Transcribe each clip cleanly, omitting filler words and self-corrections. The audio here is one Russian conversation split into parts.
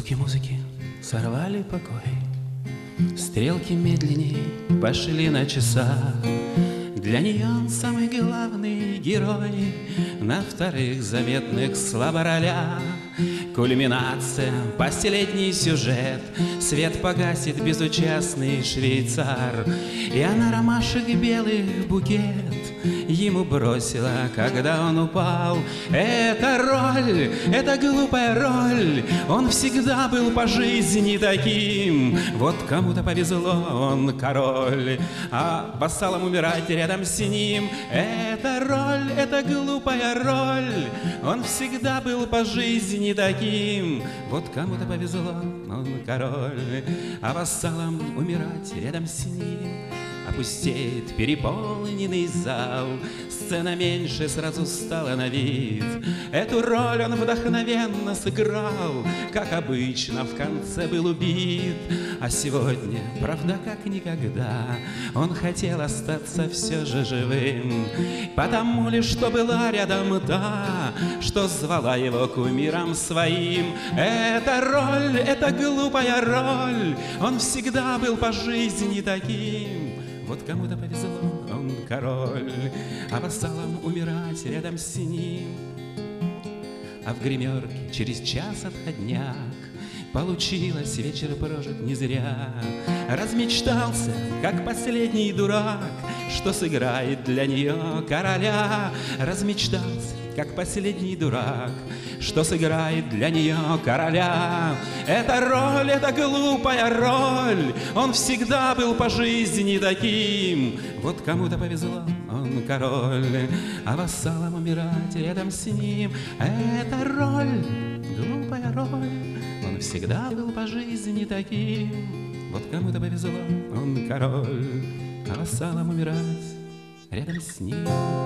Звуки музыки сорвали покой, стрелки медленней пошли на часах. Для нее он самый главный герой на вторых заметных слаборолях. Кульминация, последний сюжет, свет погасит безучастный швейцар, и она ромашек белых букет ему бросила, когда он упал. Эта роль, эта глупая роль, он всегда был по жизни таким. Вот кому-то повезло, он король, а вассалам умирать рядом с ним. Эта роль, эта глупая роль, он всегда был по жизни таким. Вот кому-то повезло, он король, а вассалам умирать рядом с ним. Опустеет переполненный зал, сцена меньше сразу стала на вид. Эту роль он вдохновенно сыграл, как обычно в конце был убит. А сегодня, правда, как никогда, он хотел остаться все же живым, потому лишь что была рядом та, что звала его кумиром своим. Эта роль, эта глупая роль, он всегда был по жизни таким. Вот кому-то повезло, он король, а вассалам умирать рядом с ним. А в гримерке через час отходняк получилось, вечер прожит не зря. Размечтался, как последний дурак, что сыграет для нее короля. Размечтался, как последний дурак, что сыграет для нее короля. Эта роль, эта глупая роль, он всегда был по жизни таким. Вот кому-то повезло, он король, а вассалам умирать рядом с ним. Эта роль, глупая роль, он всегда был по жизни таким. Вот кому-то повезло, он король, а вассалам умирать рядом с ним.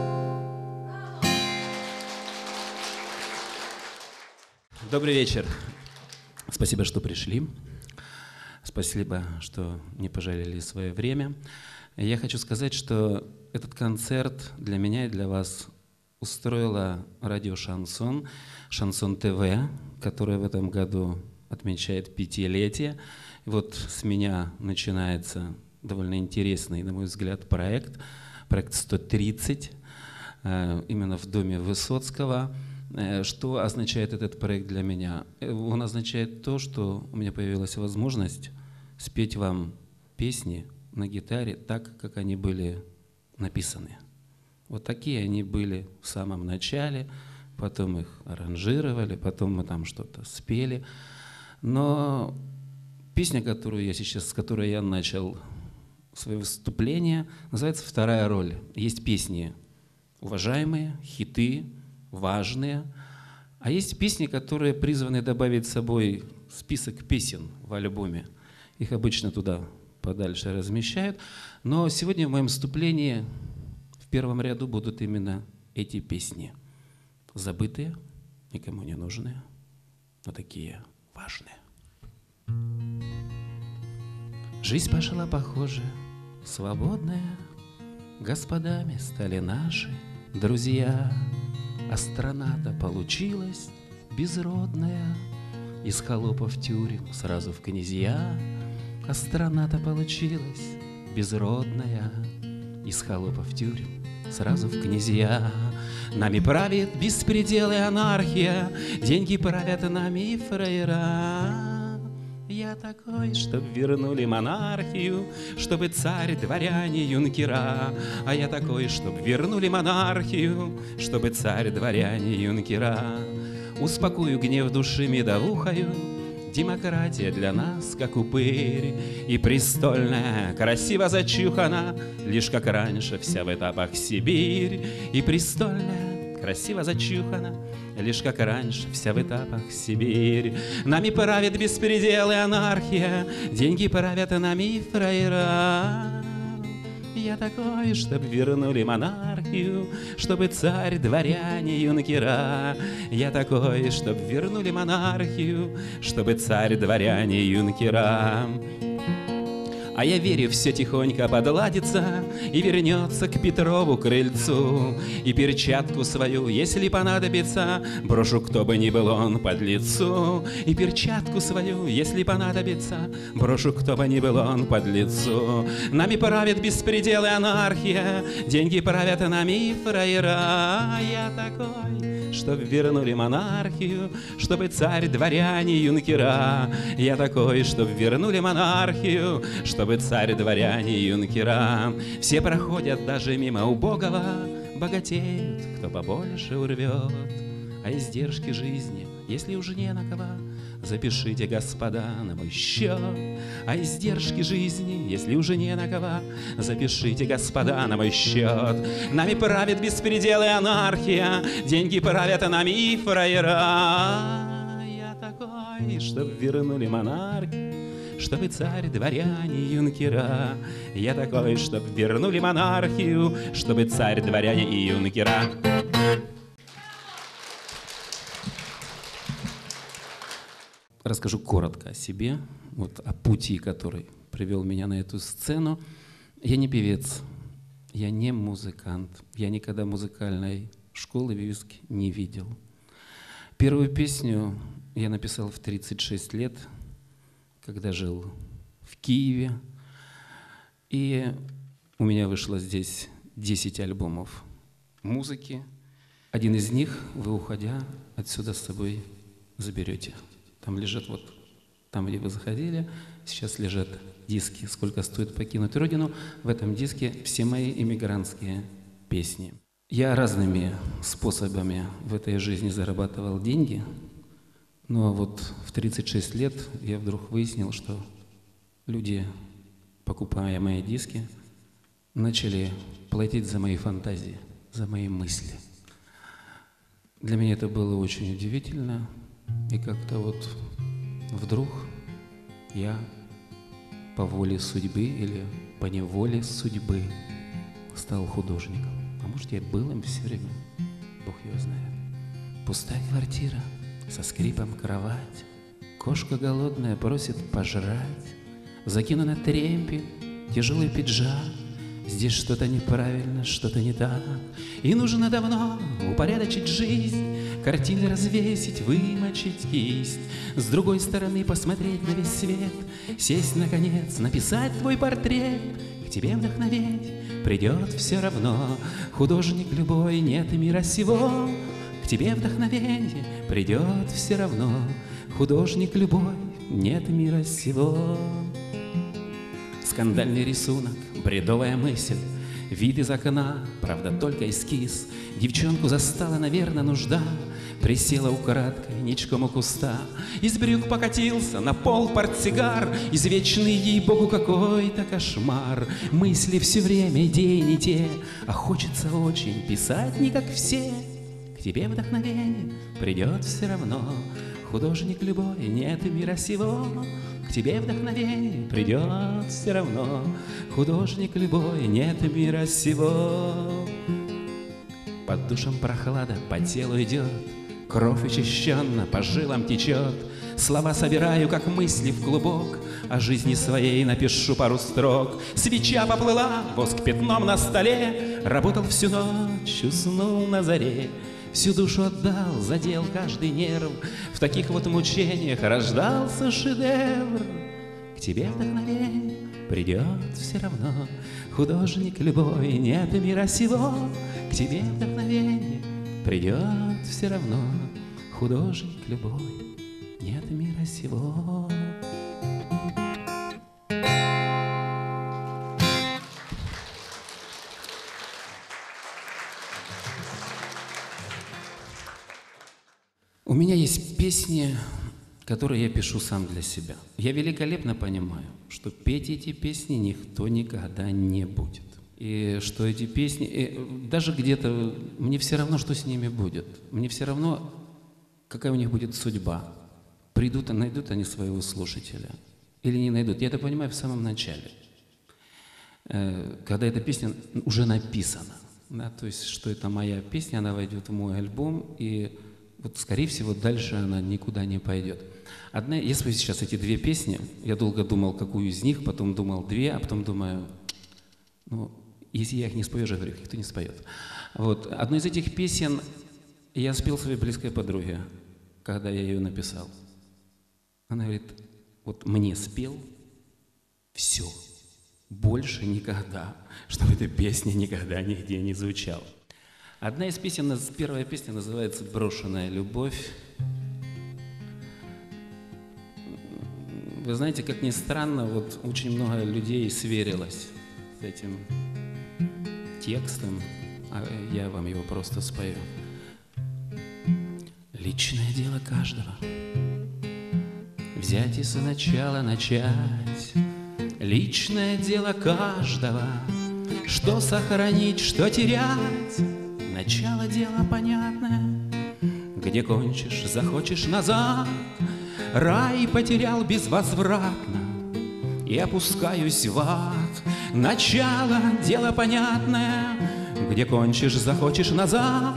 Добрый вечер. Спасибо, что пришли. Спасибо, что не пожалели свое время. Я хочу сказать, что этот концерт для меня и для вас устроила радио «Шансон», «Шансон ТВ», которое в этом году отмечает 5-летие. Вот с меня начинается довольно интересный, на мой взгляд, проект 130, именно в доме Высоцкого. Что означает этот проект для меня? Он означает то, что у меня появилась возможность спеть вам песни на гитаре так, как они были написаны. Вот такие они были в самом начале, потом их аранжировали, потом мы там что-то спели. Но песня, с которой я начал свое выступление, называется «Вторая роль». Есть песни уважаемые, хиты, важные, а есть песни, которые призваны добавить с собой список песен в альбоме. Их обычно туда подальше размещают. Но сегодня в моем вступлении в первом ряду будут именно эти песни. Забытые, никому не нужные, но такие важные. Жизнь пошла, похоже, свободная, господами стали наши друзья. А страна-то получилась безродная, из холопов тюрем сразу в князья. А страна-то получилась безродная, из холопов тюрем сразу в князья. Нами правит беспредел и анархия, деньги правят нами и фраера. Я такой, чтоб вернули монархию, чтобы царь, дворяне, юнкера. А я такой, чтоб вернули монархию, чтобы царь, дворяне, юнкера. Успокою гнев души медовухою, демократия для нас, как упырь. И престольная, красиво зачухана, лишь как раньше вся в этапах Сибирь. И престольная, красиво зачухана, лишь как раньше вся в этапах Сибирь. Нами правит беспредел и анархия, деньги правят нами и фраера. Я такой, чтоб вернули монархию, чтобы царь, дворяне, юнкера. Я такой, чтоб вернули монархию, чтобы царь, дворяне, юнкера. А я верю, все тихонько подладится и вернется к Петрову крыльцу. И перчатку свою, если понадобится, брошу, кто бы ни был он, под лицу. И перчатку свою, если понадобится, брошу, кто бы ни был он, под лицу. Нами правит беспредел и анархия, деньги правят нами и фраера. Я такой, чтоб вернули монархию, чтобы царь, дворяне, юнкера. Я такой, чтоб вернули монархию, чтобы царь, дворяне, юнкера. Все проходят даже мимо убогого, богатеют, кто побольше урвет. А издержки жизни, если уж не на кого, запишите, господа, на мой счет. А издержки жизни, если уже не на кого, запишите, господа, на мой счет. Нами правит беспредел и анархия, деньги правят нами и фраера. Я такой, чтоб вернули монархию, чтобы царь, дворяне, юнкера. Я такой, чтоб вернули монархию, чтобы царь, дворяне и юнкера. Расскажу коротко о себе, вот о пути, который привел меня на эту сцену. Я не певец, я не музыкант, я никогда музыкальной школы вивиски не видел. Первую песню я написал в 36 лет, когда жил в Киеве. И у меня вышло здесь 10 альбомов музыки. Один из них вы, уходя, отсюда с собой заберете. Там лежат вот, там, где вы заходили, сейчас лежат диски «Сколько стоит покинуть родину». В этом диске все мои иммигрантские песни. Я разными способами в этой жизни зарабатывал деньги, но вот в 36 лет я вдруг выяснил, что люди, покупая мои диски, начали платить за мои фантазии, за мои мысли. Для меня это было очень удивительно. И как-то вот вдруг я по воле судьбы или по неволе судьбы стал художником. А может, я был им все время, Бог его знает. Пустая квартира, со скрипом кровать, кошка голодная просит пожрать, закину на тремпель тяжелый пиджак. Здесь что-то неправильно, что-то не так, и нужно давно упорядочить жизнь, картины развесить, вымочить кисть, с другой стороны посмотреть на весь свет, сесть наконец, написать твой портрет. К тебе вдохновение придет все равно, художник любой, нет мира сего. К тебе вдохновение придет все равно, художник любой, нет мира сего. Скандальный рисунок, бредовая мысль, вид из окна, правда, только эскиз. Девчонку застала, наверное, нужда, присела украдкой ничком у куста. Из брюк покатился на пол портсигар, извечный, ей-богу, какой-то кошмар. Мысли все время, идеи не те, а хочется очень писать не как все. К тебе вдохновение придет все равно, художник любой, нет мира сего. К тебе вдохновение придет все равно, художник любой, нет мира сего. Под душем прохлада по телу идет, кровь очищенно по жилам течет. Слова собираю, как мысли в клубок, о жизни своей напишу пару строк. Свеча поплыла, воск пятном на столе, работал всю ночь, уснул на заре. Всю душу отдал, задел каждый нерв, в таких вот мучениях рождался шедевр. К тебе вдохновение придет все равно, художник любой, нет мира сего. К тебе вдохновение придет все равно, художник любой, нет мира сего. У меня есть песни, которые я пишу сам для себя. Я великолепно понимаю, что петь эти песни никто никогда не будет. И что эти песни, даже где-то, мне все равно, что с ними будет. Мне все равно, какая у них будет судьба. Придут и найдут они своего слушателя или не найдут. Я это понимаю в самом начале, когда эта песня уже написана. Да, то есть, что это моя песня, она войдет в мой альбом, и вот, скорее всего, дальше она никуда не пойдет. Я спою сейчас эти две песни, я долго думал, какую из них, потом думал две, а потом думаю, ну, если я их не спою, я говорю, никто не споет. Вот. Одну из этих песен я спел своей близкой подруге, когда я ее написал. Она говорит, вот мне спел, все, больше никогда, чтобы эта песня никогда нигде не звучала. Одна из песен, первая песня называется «Брошенная любовь». Вы знаете, как ни странно, вот очень много людей сверилось с этим текстом, а я вам его просто спою. Личное дело каждого взять и сначала начать. Личное дело каждого, что сохранить, что терять. Начало дела понятное, где кончишь, захочешь назад. Рай потерял безвозвратно и опускаюсь в ад. Начало дела понятное, где кончишь, захочешь назад.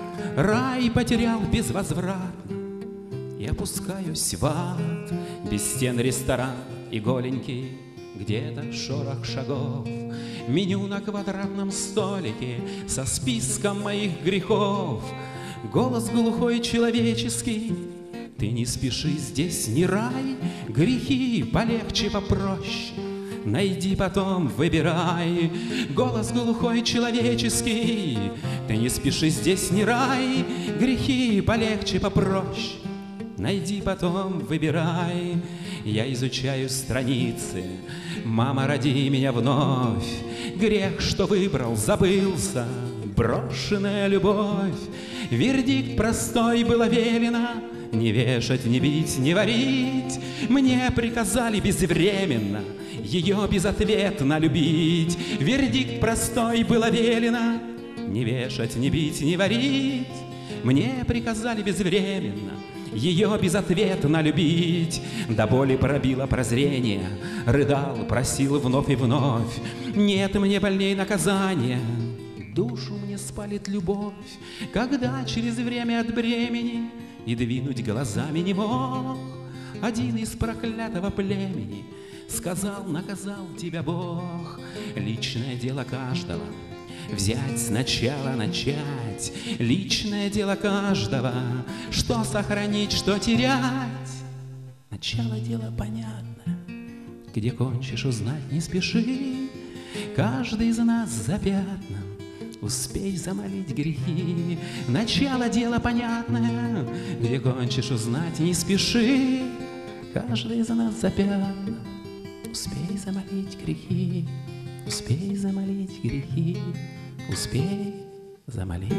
Рай потерял безвозвратно и опускаюсь в ад. Без стен ресторан и голенький, где-то шорох шагов. Меню на квадратном столике со списком моих грехов. Голос глухой человеческий, ты не спеши, здесь не рай. Грехи полегче, попроще, найди потом, выбирай. Голос глухой человеческий, ты не спеши, здесь не рай. Грехи полегче, попроще, найди потом, выбирай. Я изучаю страницы, мама, роди меня вновь. Грех, что выбрал, забылся, брошенная любовь. Вердикт простой было велено, не вешать, не бить, не варить. Мне приказали безвременно ее безответно любить. Вердикт простой было велено, не вешать, не бить, не варить. Мне приказали безвременно ее безответно любить. До боли пробило прозрение, рыдал, просил вновь и вновь. Нет мне больней наказания, душу мне спалит любовь. Когда через время от бремени и двинуть глазами не мог, один из проклятого племени сказал, наказал тебя Бог. Личное дело каждого взять, сначала начать. Личное дело каждого, что сохранить, что терять. Начало дела понятно, где кончишь, узнать не спеши. Каждый из нас за пятном, успей замолить грехи. Начало дела понятное, где кончишь, узнать не спеши. Каждый из нас за пятном, успей замолить грехи. Успей замолить грехи, успей замолить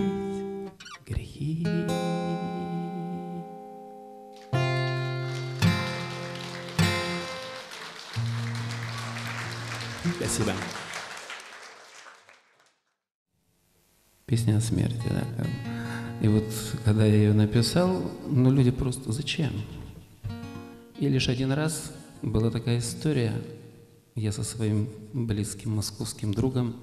грехи. Спасибо. Песня о смерти, да. И вот, когда я ее написал, люди просто зачем? И лишь один раз была такая история. Я со своим близким московским другом,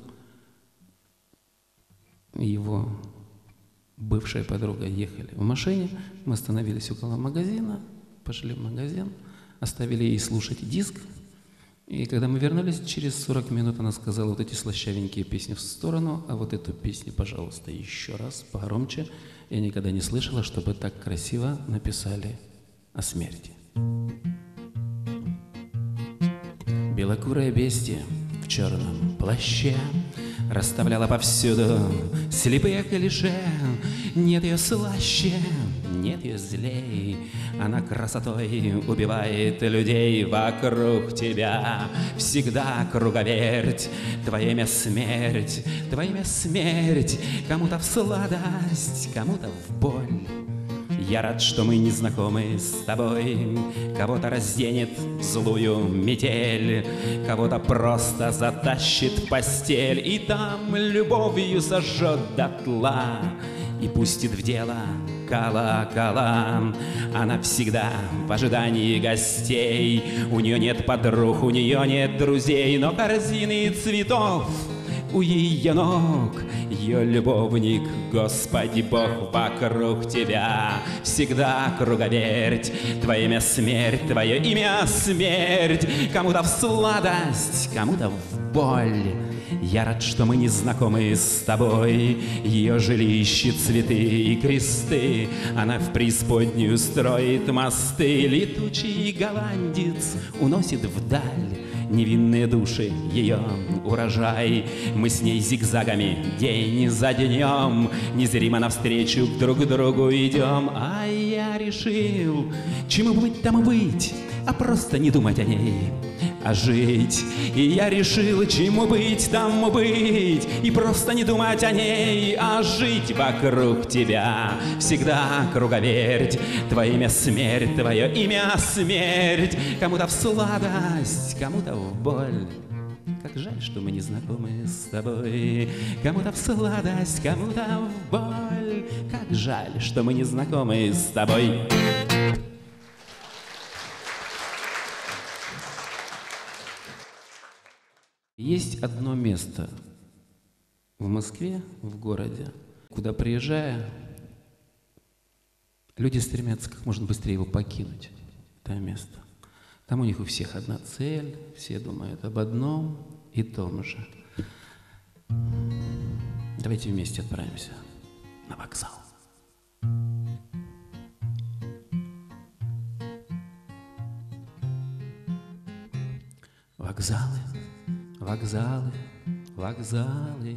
его бывшая подруга, ехали в машине. Мы остановились около магазина, пошли в магазин, оставили ей слушать диск. И когда мы вернулись, через 40 минут она сказала: вот эти слащавенькие песни в сторону, а вот эту песню, пожалуйста, еще раз, погромче. Я никогда не слышала, чтобы так красиво написали о смерти. Белокурое бестия в черном плаще расставляла повсюду слепые клише. Нет ее слаще, нет ее злей. Она красотой убивает людей вокруг тебя. Всегда круговерть, твое имя смерть, твое имя смерть. Кому-то в сладость, кому-то в боль. Я рад, что мы не знакомы с тобой. Кого-то разденет злую метель, кого-то просто затащит в постель, и там любовью сожжет дотла и пустит в дело колокола. Она всегда в ожидании гостей. У нее нет подруг, у нее нет друзей, но корзины цветов у ее ног. Ее любовник, Господи Бог, вокруг тебя всегда круговерть. Твое имя смерть, твое имя смерть. Кому-то в сладость, кому-то в боль. Я рад, что мы не знакомы с тобой. Ее жилище, цветы и кресты. Она в преисподнюю строит мосты. Летучий голландец уносит вдаль невинные души, ее урожай. Мы с ней зигзагами день за днем незримо навстречу друг другу идем. А я решил, чему быть тому быть, а просто не думать о ней, а жить. И я решил, чему быть тому быть, и просто не думать о ней, а жить. Вокруг тебя всегда круговерть. Твое имя смерть, твое имя смерть. Кому-то в сладость, кому-то в боль. Как жаль, что мы не знакомы с тобой. Кому-то в сладость, кому-то в боль. Как жаль, что мы не знакомы с тобой. Есть одно место в Москве, в городе, куда, приезжая, люди стремятся как можно быстрее его покинуть, это место. Там у них у всех одна цель, все думают об одном и том же. Давайте вместе отправимся на вокзал. Вокзалы, вокзалы, вокзалы.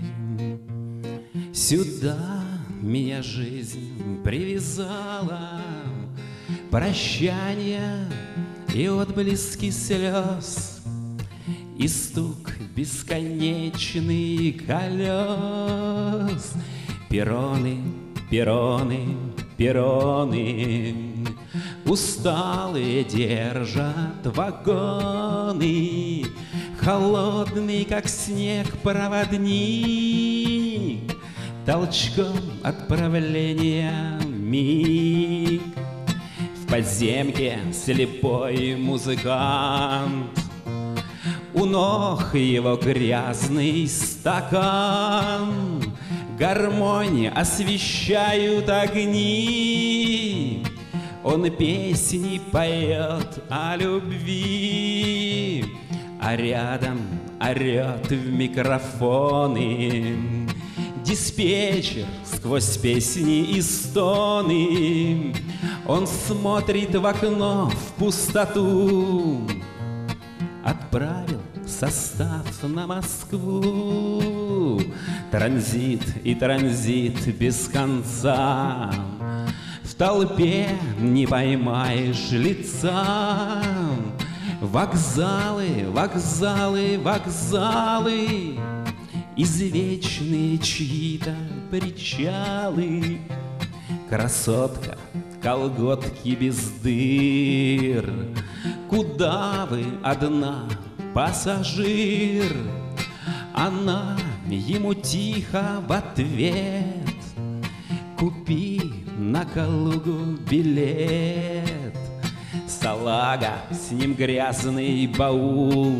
Сюда меня жизнь привязала. Прощания и отблески слез, и стук бесконечный колес. Перроны, перроны, перроны усталые держат вагоны. Холодный, как снег, проводник толчком отправления миг. В подземке слепой музыкант, у ног его грязный стакан. Гармонии освещают огни, он песни поет о любви, а рядом орет в микрофоны диспетчер сквозь песни и стоны. Он смотрит в окно в пустоту, отправил состав на Москву. Транзит и транзит без конца, в толпе не поймаешь лица. Вокзалы, вокзалы, вокзалы, извечные чьи-то причалы. Красотка, колготки без дыр, куда вы одна, пассажир? Она ему тихо в ответ: купи на Калугу билет. Салага, с ним грязный баул,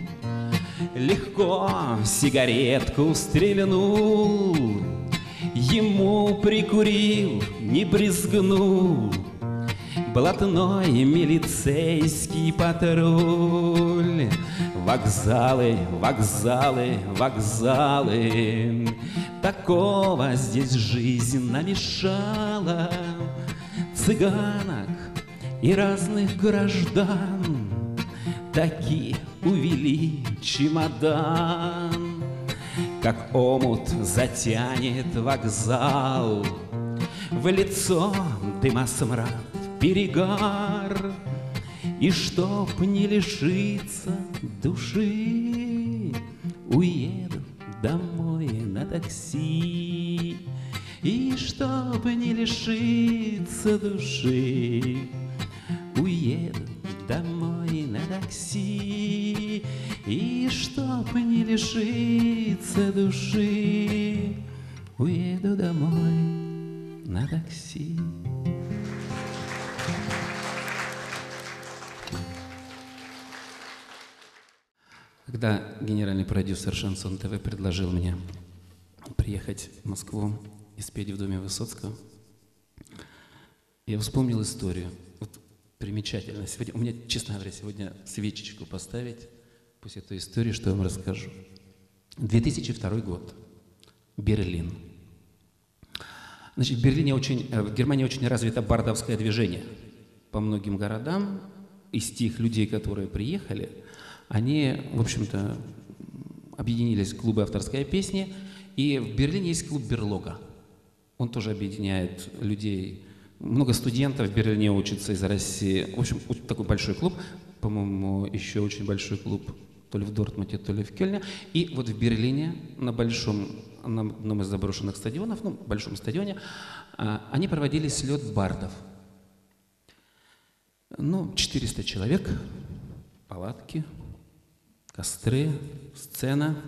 легко сигаретку стрельнул. Ему прикурил, не брезгнул блатной милицейский патруль. Вокзалы, вокзалы, вокзалы, такого здесь жизнь намешала. Цыганок и разных граждан таки увели чемодан. Как омут затянет вокзал, в лицо дыма смрад, перегар. И чтоб не лишиться души, уеду домой на такси. И чтоб не лишиться души, уеду домой на такси. И чтоб не лишиться души, уеду домой на такси. Когда генеральный продюсер «Шансон ТВ» предложил мне приехать в Москву и спеть в доме Высоцкого, я вспомнил историю. Вот примечательно. Сегодня, у меня, честно говоря, сегодня свечечку поставить после этой истории, что я вам расскажу. 2002 год. Берлин. Значит, в Германии очень развито бардовское движение. По многим городам из тех людей, которые приехали, они, в общем-то, объединились в клубы авторской песни, и в Берлине есть клуб «Берлога». Он тоже объединяет людей. Много студентов в Берлине учатся из России. В общем, такой большой клуб. По-моему, еще очень большой клуб то ли в Дортмунде, то ли в Кельне. И вот в Берлине на одном из заброшенных стадионов, большом стадионе, они проводили слет бардов. 400 человек, палатки, костры, сцена.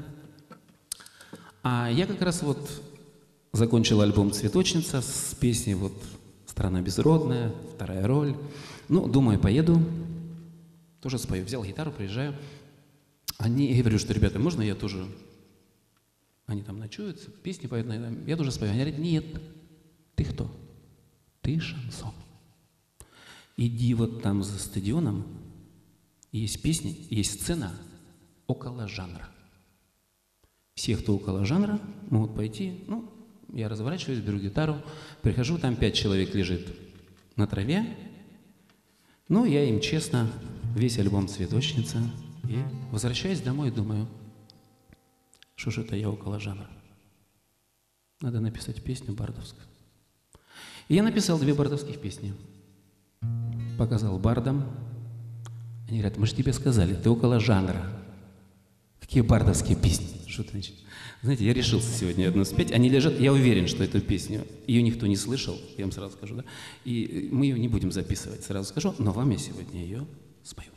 А я как раз закончил альбом «Цветочница» с песней «Страна безродная», вторая роль. Думаю, поеду, тоже спою. Взял гитару, приезжаю. Я говорю, что, ребята, можно я тоже... Они там ночуют, песни поют, я тоже спою. Они говорят, нет, ты кто? Ты шансон. Иди там за стадионом, есть песни, есть сцена около жанра. Все, кто около жанра, могут пойти. Я разворачиваюсь, беру гитару, прихожу, там 5 человек лежит на траве. Я им честно весь альбом «Цветочница». И возвращаясь домой, думаю, что же это я около жанра. Надо написать песню бардовскую. И я написал 2 бардовских песни. Показал бардам. Они говорят, мы же тебе сказали, ты около жанра. Какие бардовские песни? Что ты значит? Знаете, я решился сегодня одну спеть. Они лежат, я уверен, что эту песню, ее никто не слышал, я вам сразу скажу, да? И мы ее не будем записывать, сразу скажу, но вам я сегодня ее спою.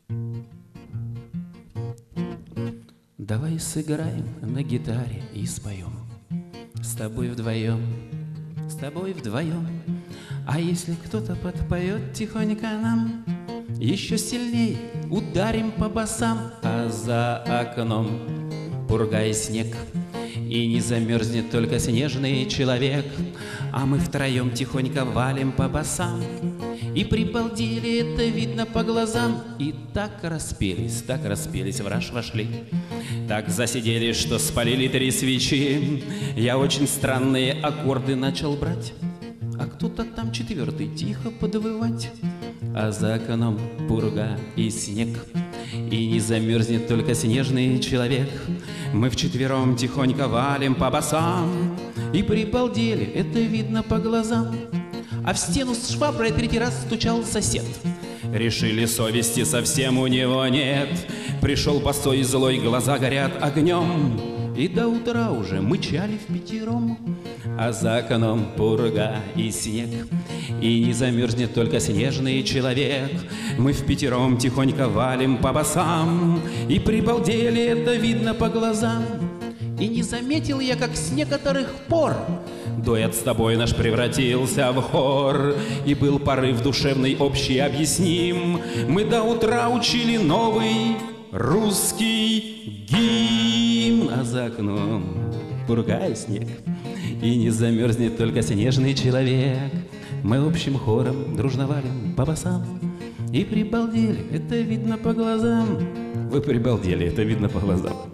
Давай сыграем на гитаре и споем. С тобой вдвоем, с тобой вдвоем. А если кто-то подпоет тихонько нам, еще сильней ударим по басам. А за окном пурга и снег, и не замерзнет только снежный человек. А мы втроем тихонько валим по басам. И прибалдели, это видно по глазам. И так распелись, в раж вошли. Так засидели, что спалили 3 свечи. Я очень странные аккорды начал брать, а кто-то там 4-й тихо подвывать. А за окном пурга и снег, и не замерзнет только снежный человек. Мы вчетвером тихонько валим по басам. И прибалдели, это видно по глазам. А в стену с шваброй 3-й раз стучал сосед. Решили, совести совсем у него нет. Пришел босой злой, глаза горят огнем. И до утра уже мычали впятером. А за окном пурга и снег, и не замерзнет только снежный человек. Мы впятером тихонько валим по басам. И прибалдели, это видно по глазам. И не заметил я, как с некоторых пор дуэт с тобой наш превратился в хор. И был порыв душевный, общий, объясним. Мы до утра учили новый русский гимн. А за окном пурга и снег, и не замерзнет только снежный человек. Мы общим хором дружно валим по басам. И прибалдели, это видно по глазам. Вы прибалдели, это видно по глазам.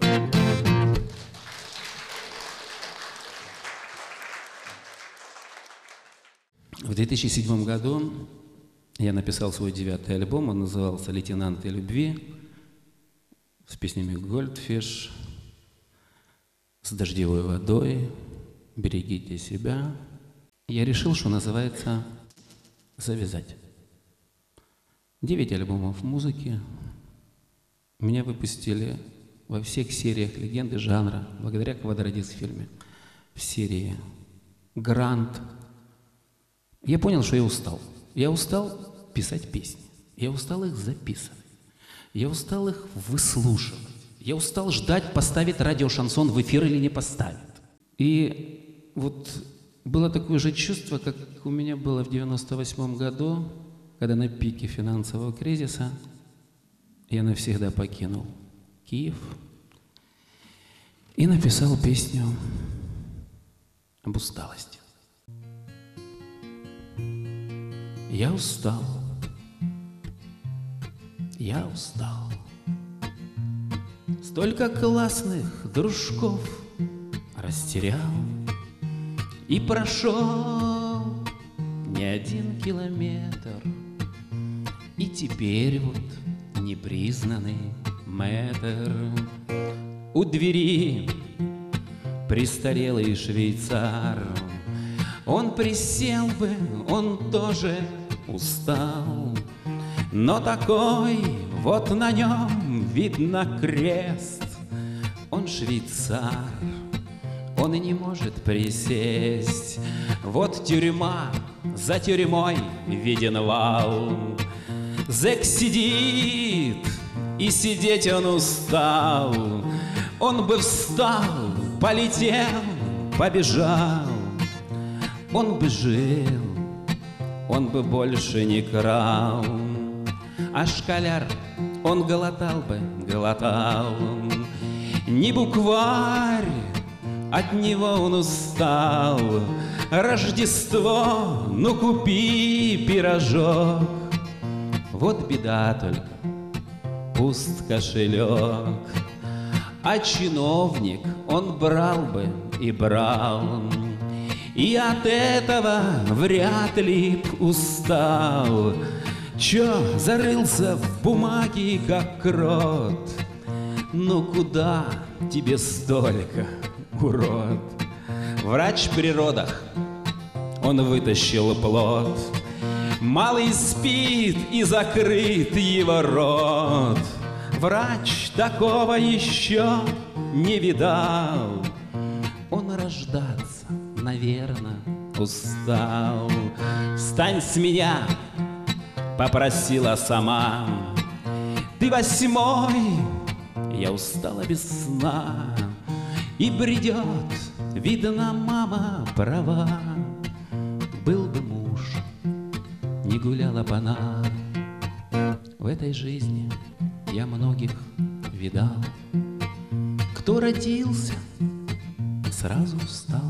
В 2007 году я написал свой 9-й альбом, он назывался «Лейтенанты любви», с песнями «Goldfish», «С дождевой водой», «Берегите себя». Я решил, что называется «Завязать». 9 альбомов музыки. Меня выпустили во всех сериях «Легенды жанра», благодаря «Квадрадис-фильме», в серии «Грант». Я понял, что я устал. Я устал писать песни. Я устал их записывать. Я устал их выслушивать. Я устал ждать, поставит радиошансон в эфир или не поставит. И было такое же чувство, как у меня было в 98 году, когда на пике финансового кризиса я навсегда покинул Киев, и написал песню об усталости. Я устал, я устал. Столько классных дружков растерял и прошел не 1 километр. И теперь вот непризнанный мэтр у двери престарелый швейцар. Он присел бы, он тоже устал, но такой вот на нем видно крест. Он швейцар, он и не может присесть. Вот тюрьма, за тюрьмой виден вал. Зэк сидит, и сидеть он устал. Он бы встал, полетел, побежал. Он бы жил, он бы больше не крал. А школяр, он глотал бы, глотал. Не букварь, от него он устал. Рождество, ну купи пирожок. Вот беда только, пуст кошелек. А чиновник, он брал бы и брал, и от этого вряд ли б устал. Чё зарылся в бумаге, как крот? Ну куда тебе столько, урод? Врач при родах, он вытащил плод. Малый спит, и закрыт его рот. Врач такого еще не видал. Он рождаться, наверно, устал. «Встань с меня!» — попросила сама. «Ты 8-й!» Я устала без сна. И бредет, видно, мама права. Был бы муж, не гуляла б она. В этой жизни я многих видал. Кто родился, сразу устал.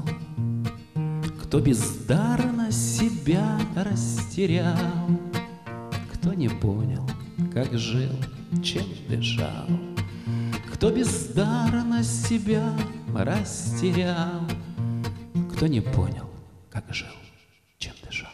Кто бездарно себя растерял. Кто не понял, как жил, чем дышал. Кто бездарно себя растерял. Кто не понял, как жил, чем дышал.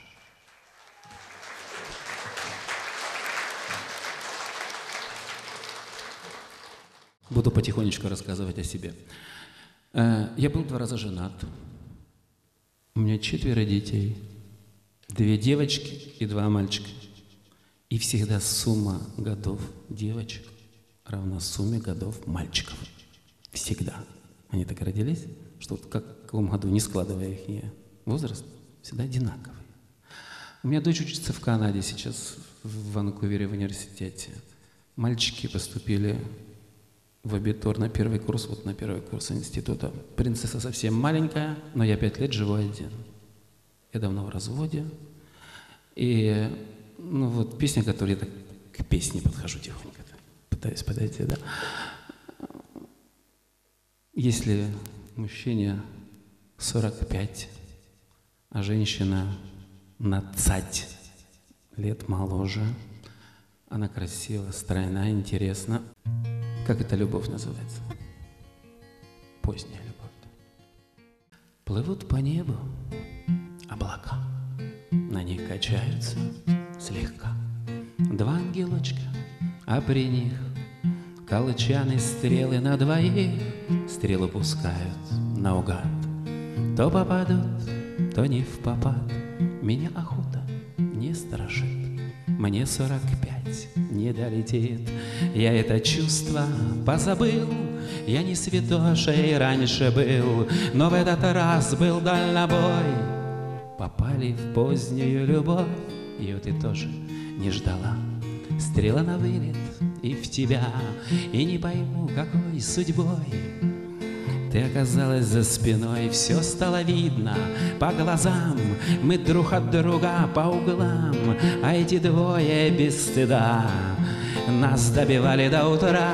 Буду потихонечку рассказывать о себе. Я был 2 раза женат. У меня 4 детей. 2 девочки и 2 мальчика. И всегда сумма годов девочек равна сумме годов мальчиков. Всегда. Они так родились, что вот как в каком году, не складывая их возраст, всегда одинаковый. У меня дочь учится в Канаде сейчас, в Ванкувере, в университете. Мальчики поступили в абитур на 1-й курс, вот на 1-й курс института. Принцесса совсем маленькая, но я 5 лет живу один. Я давно в разводе. И, ну вот, песня, которую я так к песне подхожу тихонько, пытаюсь подойти, да. Если мужчине 45, а женщина на 20 лет моложе, она красива, стройна, интересна. Как эта любовь называется? Поздняя любовь. Плывут по небу облака, на них качаются слегка 2 ангелочка, а при них колчаны стрелы на 2. Стрелы пускают наугад. То попадут, то не впопад. Меня охота не страшит. Мне 45 не долетит. Я это чувство позабыл. Я не святошей раньше был, но в этот раз был дальнобой. Попали в позднюю любовь, ее ты тоже не ждала. Стрела на вылет и в тебя, и не пойму, какой судьбой. Ты оказалась за спиной, все стало видно по глазам. Мы друг от друга по углам, а эти 2 без стыда нас добивали до утра.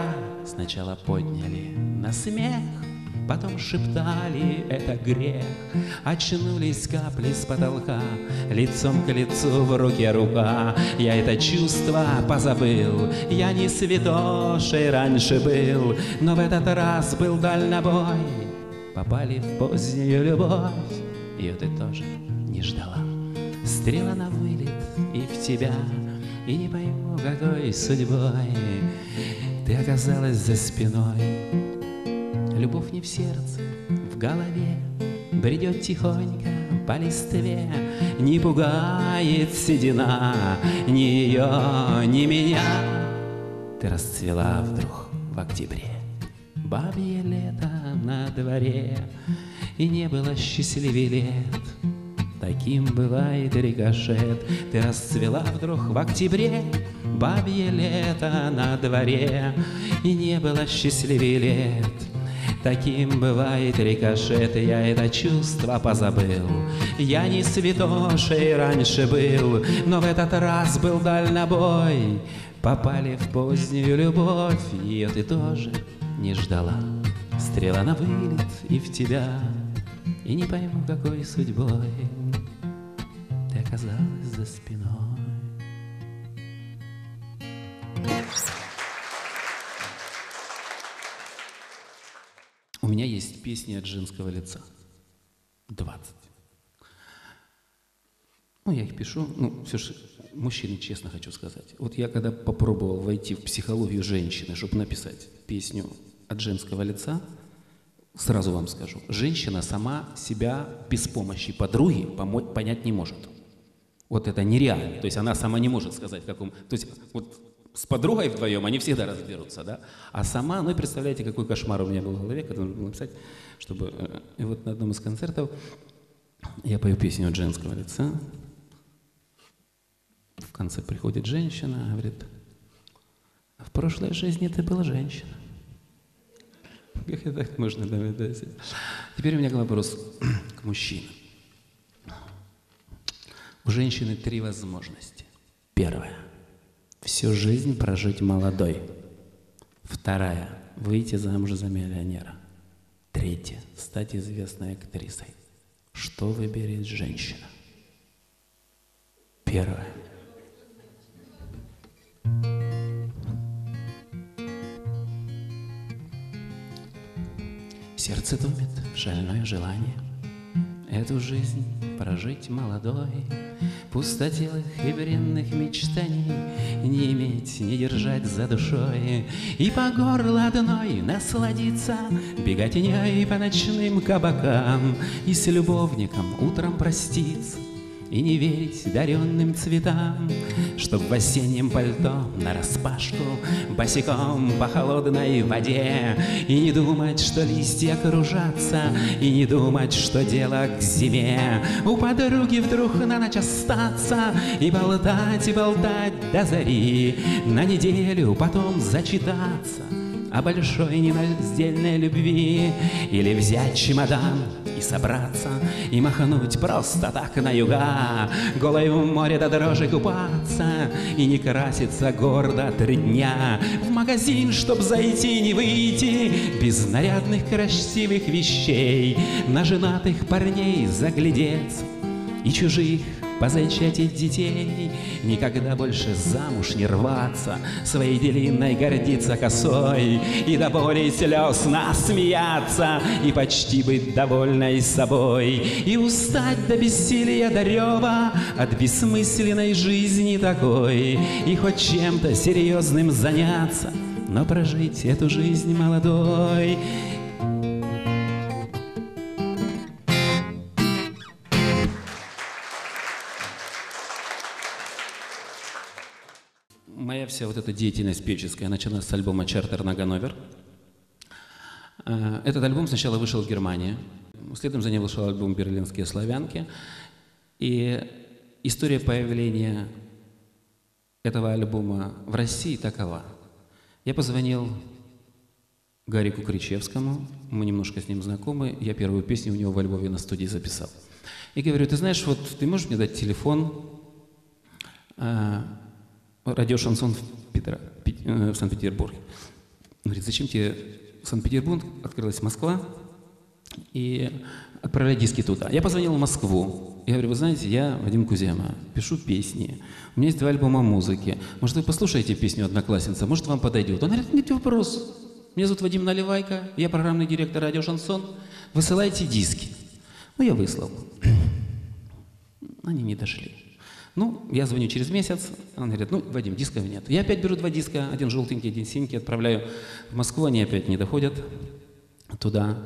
сначала подняли на смех, потом шептали — это грех. Очнулись капли с потолка, лицом к лицу, в руке рука. Я это чувство позабыл, я не святошей раньше был, но в этот раз был дальнобой. Попали в позднюю любовь, ее ты тоже не ждала. Стрела на вылет и в тебя, и не пойму, какой судьбой ты оказалась за спиной. Любовь не в сердце, в голове, бредет тихонько по листве. Не пугает седина ни ее, ни меня. Ты расцвела вдруг в октябре, бабье лето на дворе, и не было счастливее лет. Таким бывает рикошет. Ты расцвела вдруг в октябре, бабье лето на дворе, и не было счастливее лет. Таким бывает рикошет, и я это чувство позабыл. Я не святошей раньше был, но в этот раз был дальнобой. Попали в позднюю любовь, ее ты тоже не ждала. Стрела на вылет и в тебя, и не пойму, какой судьбой ты оказалась за спиной. У меня есть песни от женского лица. 20. Я их пишу. Все же мужчины, честно хочу сказать. Вот я когда попробовал войти в психологию женщины, чтобы написать песню от женского лица, сразу вам скажу, женщина сама себя без помощи подруги понять не может. Вот это нереально. То есть она сама не может сказать, в каком... То есть вот с подругой вдвоем они всегда разберутся, да? А сама, и представляете, какой кошмар у меня был в голове, когда нужно было написать, чтобы... И вот на одном из концертов я пою песню от женского лица. В конце приходит женщина, говорит: в прошлой жизни ты была женщина. Как это так можно догадаться? Теперь у меня вопрос к мужчинам. У женщины 3 возможности. Первая — всю жизнь прожить молодой. Вторая — выйти замуж за миллионера. Третья — стать известной актрисой. Что выберет женщина? Первое. Сердце томит шальное желание эту жизнь прожить молодой, пустотелых и бренных мечтаний не иметь, не держать за душой, и по горло одной насладиться беготней по ночным кабакам, и с любовником утром проститься, и не верить даренным цветам, чтоб в осеннем пальто нараспашку босиком по холодной воде, и не думать, что листья кружатся, и не думать, что дело к зиме. У подруги вдруг на ночь остаться и болтать до зари, на неделю потом зачитаться о большой нераздельной любви, или взять чемодан и собраться, и махнуть просто так на юга, голой в море до дрожи купаться, и не краситься гордо 3 дня, в магазин, чтоб зайти, не выйти, без нарядных красивых вещей, на женатых парней заглядеться, и чужих позачатить детей, никогда больше замуж не рваться, своей длинной гордиться косой, и до боли слез насмеяться, и почти быть довольной собой, и устать до бессилия до рева от бессмысленной жизни такой, и хоть чем-то серьезным заняться, но прожить эту жизнь молодой. Моя вся вот эта деятельность певческая началась с альбома «Чартер на Ганновер». Этот альбом сначала вышел в Германии, следом за ним вышел альбом «Берлинские славянки». И история появления этого альбома в России такова. Я позвонил Гарику Кричевскому, мы немножко с ним знакомы, я первую песню у него во Львове на студии записал. И говорю: ты знаешь, вот ты можешь мне дать телефон радиошансон в Санкт-Петербурге? говорит, зачем тебе Санкт-Петербург, открылась Москва, и отправляй диски туда. Я позвонил в Москву. Я говорю, вы знаете, я Вадим Кузема, пишу песни. У меня есть 2 альбома музыки. Может, вы послушаете песню «Одноклассница», может, вам подойдет. Он говорит, нет вопрос. Меня зовут Вадим Наливайко, я программный директор радио «Шансон». Высылайте диски. Ну, я выслал. Они не дошли. Ну, я звоню через месяц, он говорит, ну, Вадим, дисков нет. Я опять беру 2 диска, один желтенький, один синенький, отправляю в Москву, они опять не доходят туда.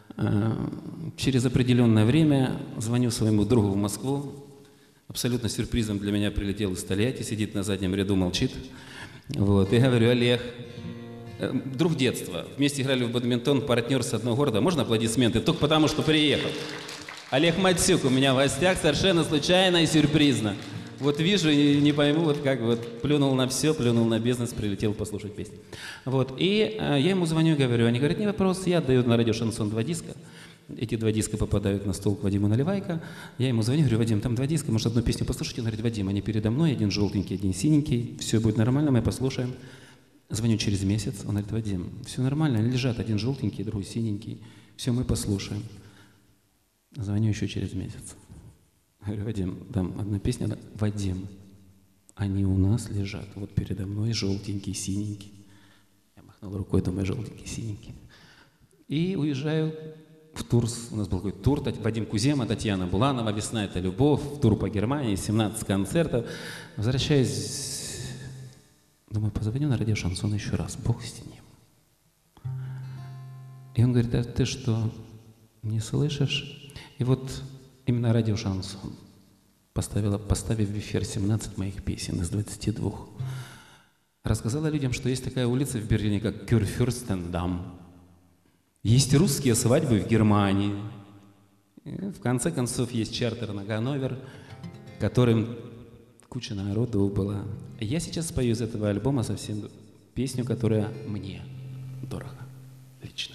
Через определенное время звоню своему другу в Москву. Абсолютно сюрпризом для меня прилетел из Тольятти, сидит на заднем ряду, молчит. Вот, и говорю, Олег, друг детства, вместе играли в бадминтон, партнер с одного города, можно аплодисменты? Только потому, что приехал. Олег Матсюк у меня в гостях, совершенно случайно и сюрпризно. Вот вижу и не пойму, вот как вот плюнул на все, плюнул на бизнес, прилетел послушать песни. Вот, и я ему звоню и говорю, они говорят, не вопрос, я отдаю на радио «Шансон» 2 диска. Эти 2 диска попадают на стол к Вадиму Наливайко. Я ему звоню, говорю, Вадим, там 2 диска, может, одну песню послушать? Он говорит, Вадим, они передо мной, один желтенький, один синенький, все будет нормально, мы послушаем. Звоню через месяц, он говорит, Вадим, все нормально, они лежат, один желтенький, другой синенький, все, мы послушаем. Звоню еще через месяц. Говорю, Вадим, там одна песня, Вадим, они у нас лежат, вот передо мной желтенький, синенький. Я махнул рукой, думаю, желтенький, синенький. И уезжаю в тур, у нас был какой-то тур, Вадим Кузема, Татьяна Буланова, «Весна – это любовь», тур по Германии, 17 концертов. Возвращаюсь, думаю, позвоню на радио «Шансон» еще раз, Бог с ним. И он говорит, а ты что, не слышишь? И вот именно радио «Шансон» поставив в эфир 17 моих песен из 22. Рассказала людям, что есть такая улица в Берлине, как Кюрфюрстендам. Есть русские свадьбы в Германии. И в конце концов, есть чартер на Ганновер, которым куча народу была. Я сейчас спою из этого альбома совсем песню, которая мне дорога лично.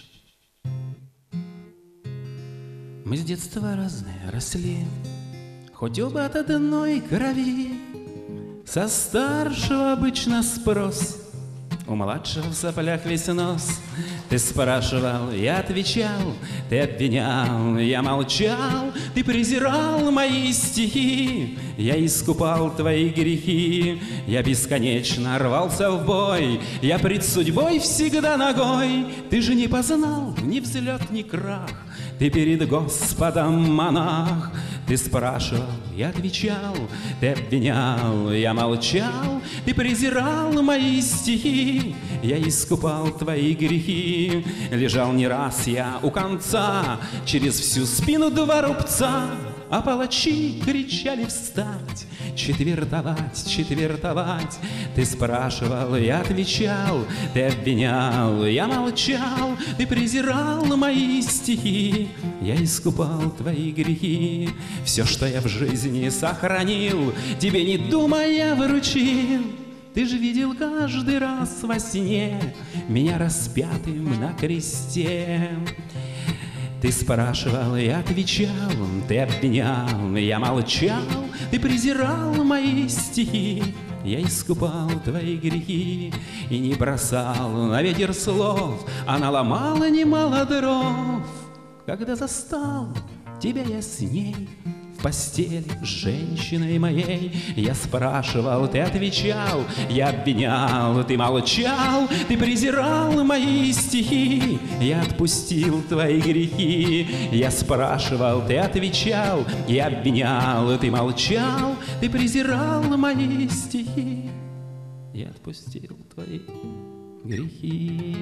Мы с детства разные росли, хоть оба от одной крови. Со старшего обычно спрос, у младшего в соплях весь нос. Ты спрашивал, я отвечал, ты обвинял, я молчал. Ты презирал мои стихи, я искупал твои грехи. Я бесконечно рвался в бой, я пред судьбой всегда ногой. Ты же не познал ни взлет, ни крах, ты перед Господом монах. Ты спрашивал, я отвечал, ты обвинял, я молчал. Ты презирал мои стихи, я искупал твои грехи. Лежал не раз я у конца, через всю спину 2 рубца. А палачи кричали встать, четвертовать, четвертовать. Ты спрашивал, я отвечал, ты обвинял, я молчал. Ты презирал мои стихи, я искупал твои грехи. Все, что я в жизни сохранил, тебе не думая вручил. Ты же видел каждый раз во сне меня распятым на кресте. Ты спрашивал, я отвечал, ты обвинял, я молчал. Ты презирал мои стихи, я искупал твои грехи. И не бросал на ветер слов, а наломала немало дров. Когда застал тебя я с ней в постели с женщиной моей, я спрашивал, ты отвечал, я обвинял, ты молчал. Ты презирал мои стихи, я отпустил твои грехи. Я спрашивал, ты отвечал, я обвинял, ты молчал. Ты презирал мои стихи, я отпустил твои грехи.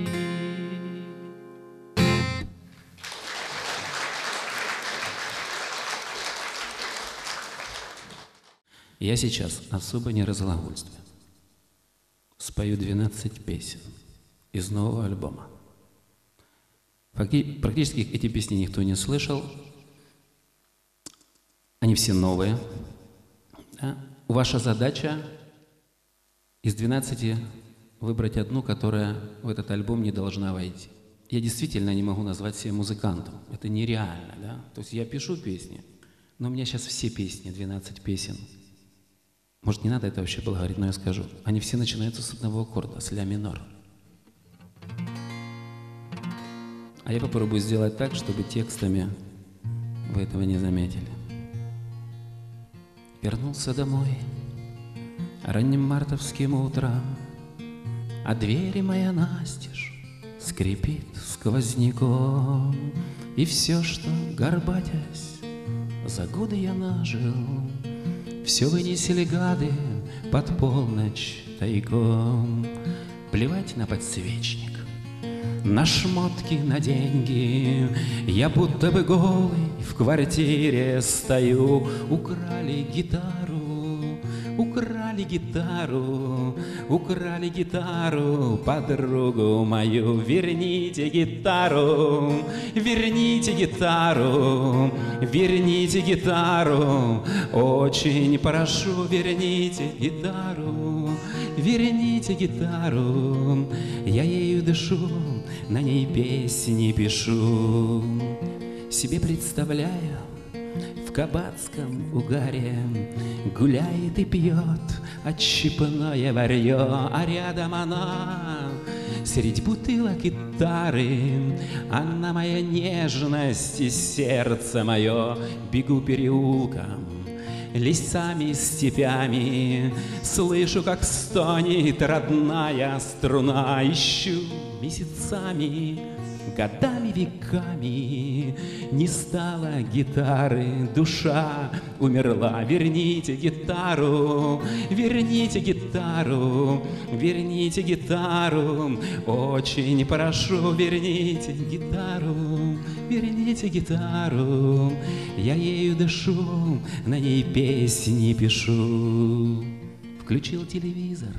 Я сейчас, особо не разглагольствуя, спою 12 песен из нового альбома. Практически эти песни никто не слышал. Они все новые. Да? Ваша задача из 12 выбрать одну, которая в этот альбом не должна войти. Я действительно не могу назвать себя музыкантом. Это нереально. Да? То есть я пишу песни, но у меня сейчас все песни, 12 песен. Может, не надо это вообще было говорить, но я скажу. Они все начинаются с одного аккорда, с ля минор. А я попробую сделать так, чтобы текстами вы этого не заметили. Вернулся домой ранним мартовским утром, а двери моя настежь скрипит сквозняком. И все, что, горбатясь, за годы я нажил, все вынесли гады под полночь тайком. Плевать на подсвечник, на шмотки, на деньги, я будто бы голый в квартире стою. Украли гитару, украли гитару, украли гитару, подругу мою. Верните гитару, верните гитару, верните гитару. Очень прошу, верните гитару, верните гитару. Я ею дышу, на ней песни пишу. Себе представляю, в кабацком угаре гуляет и пьет отщипное варье, а рядом она средь бутылок и тары. Она моя нежность и сердце мое. Бегу переулком, лесами, степями, слышу, как стонет родная струна. Ищу месяцами, годами, веками, не стало гитары, душа умерла. Верните гитару, верните гитару, верните гитару. Очень прошу, верните гитару, верните гитару. Я ею дышу, на ней песни пишу. Включил телевизор,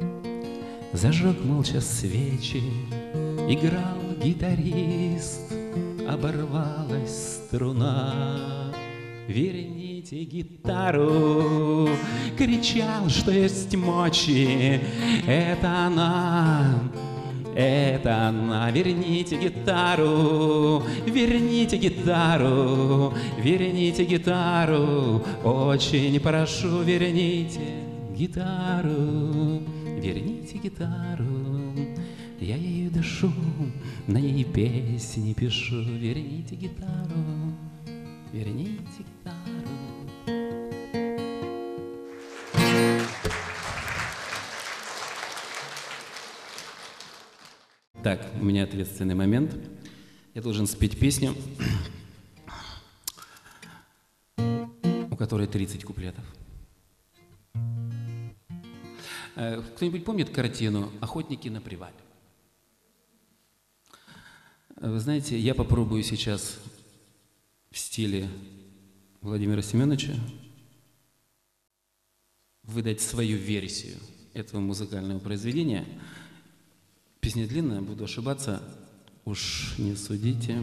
зажег молча свечи, играл гитарист, оборвалась струна. Верните гитару, кричал, что есть мочи. Это она, это она. Верните гитару, верните гитару, верните гитару. Очень прошу, верните гитару, верните гитару. Я ею дышу, на ней песни пишу. Верните гитару, верните гитару. Так, у меня ответственный момент. Я должен спеть песню, у которой 30 куплетов. Кто-нибудь помнит картину «Охотники на привале»? Вы знаете, я попробую сейчас в стиле Владимира Семеновича выдать свою версию этого музыкального произведения. Песня длинная, буду ошибаться, уж не судите.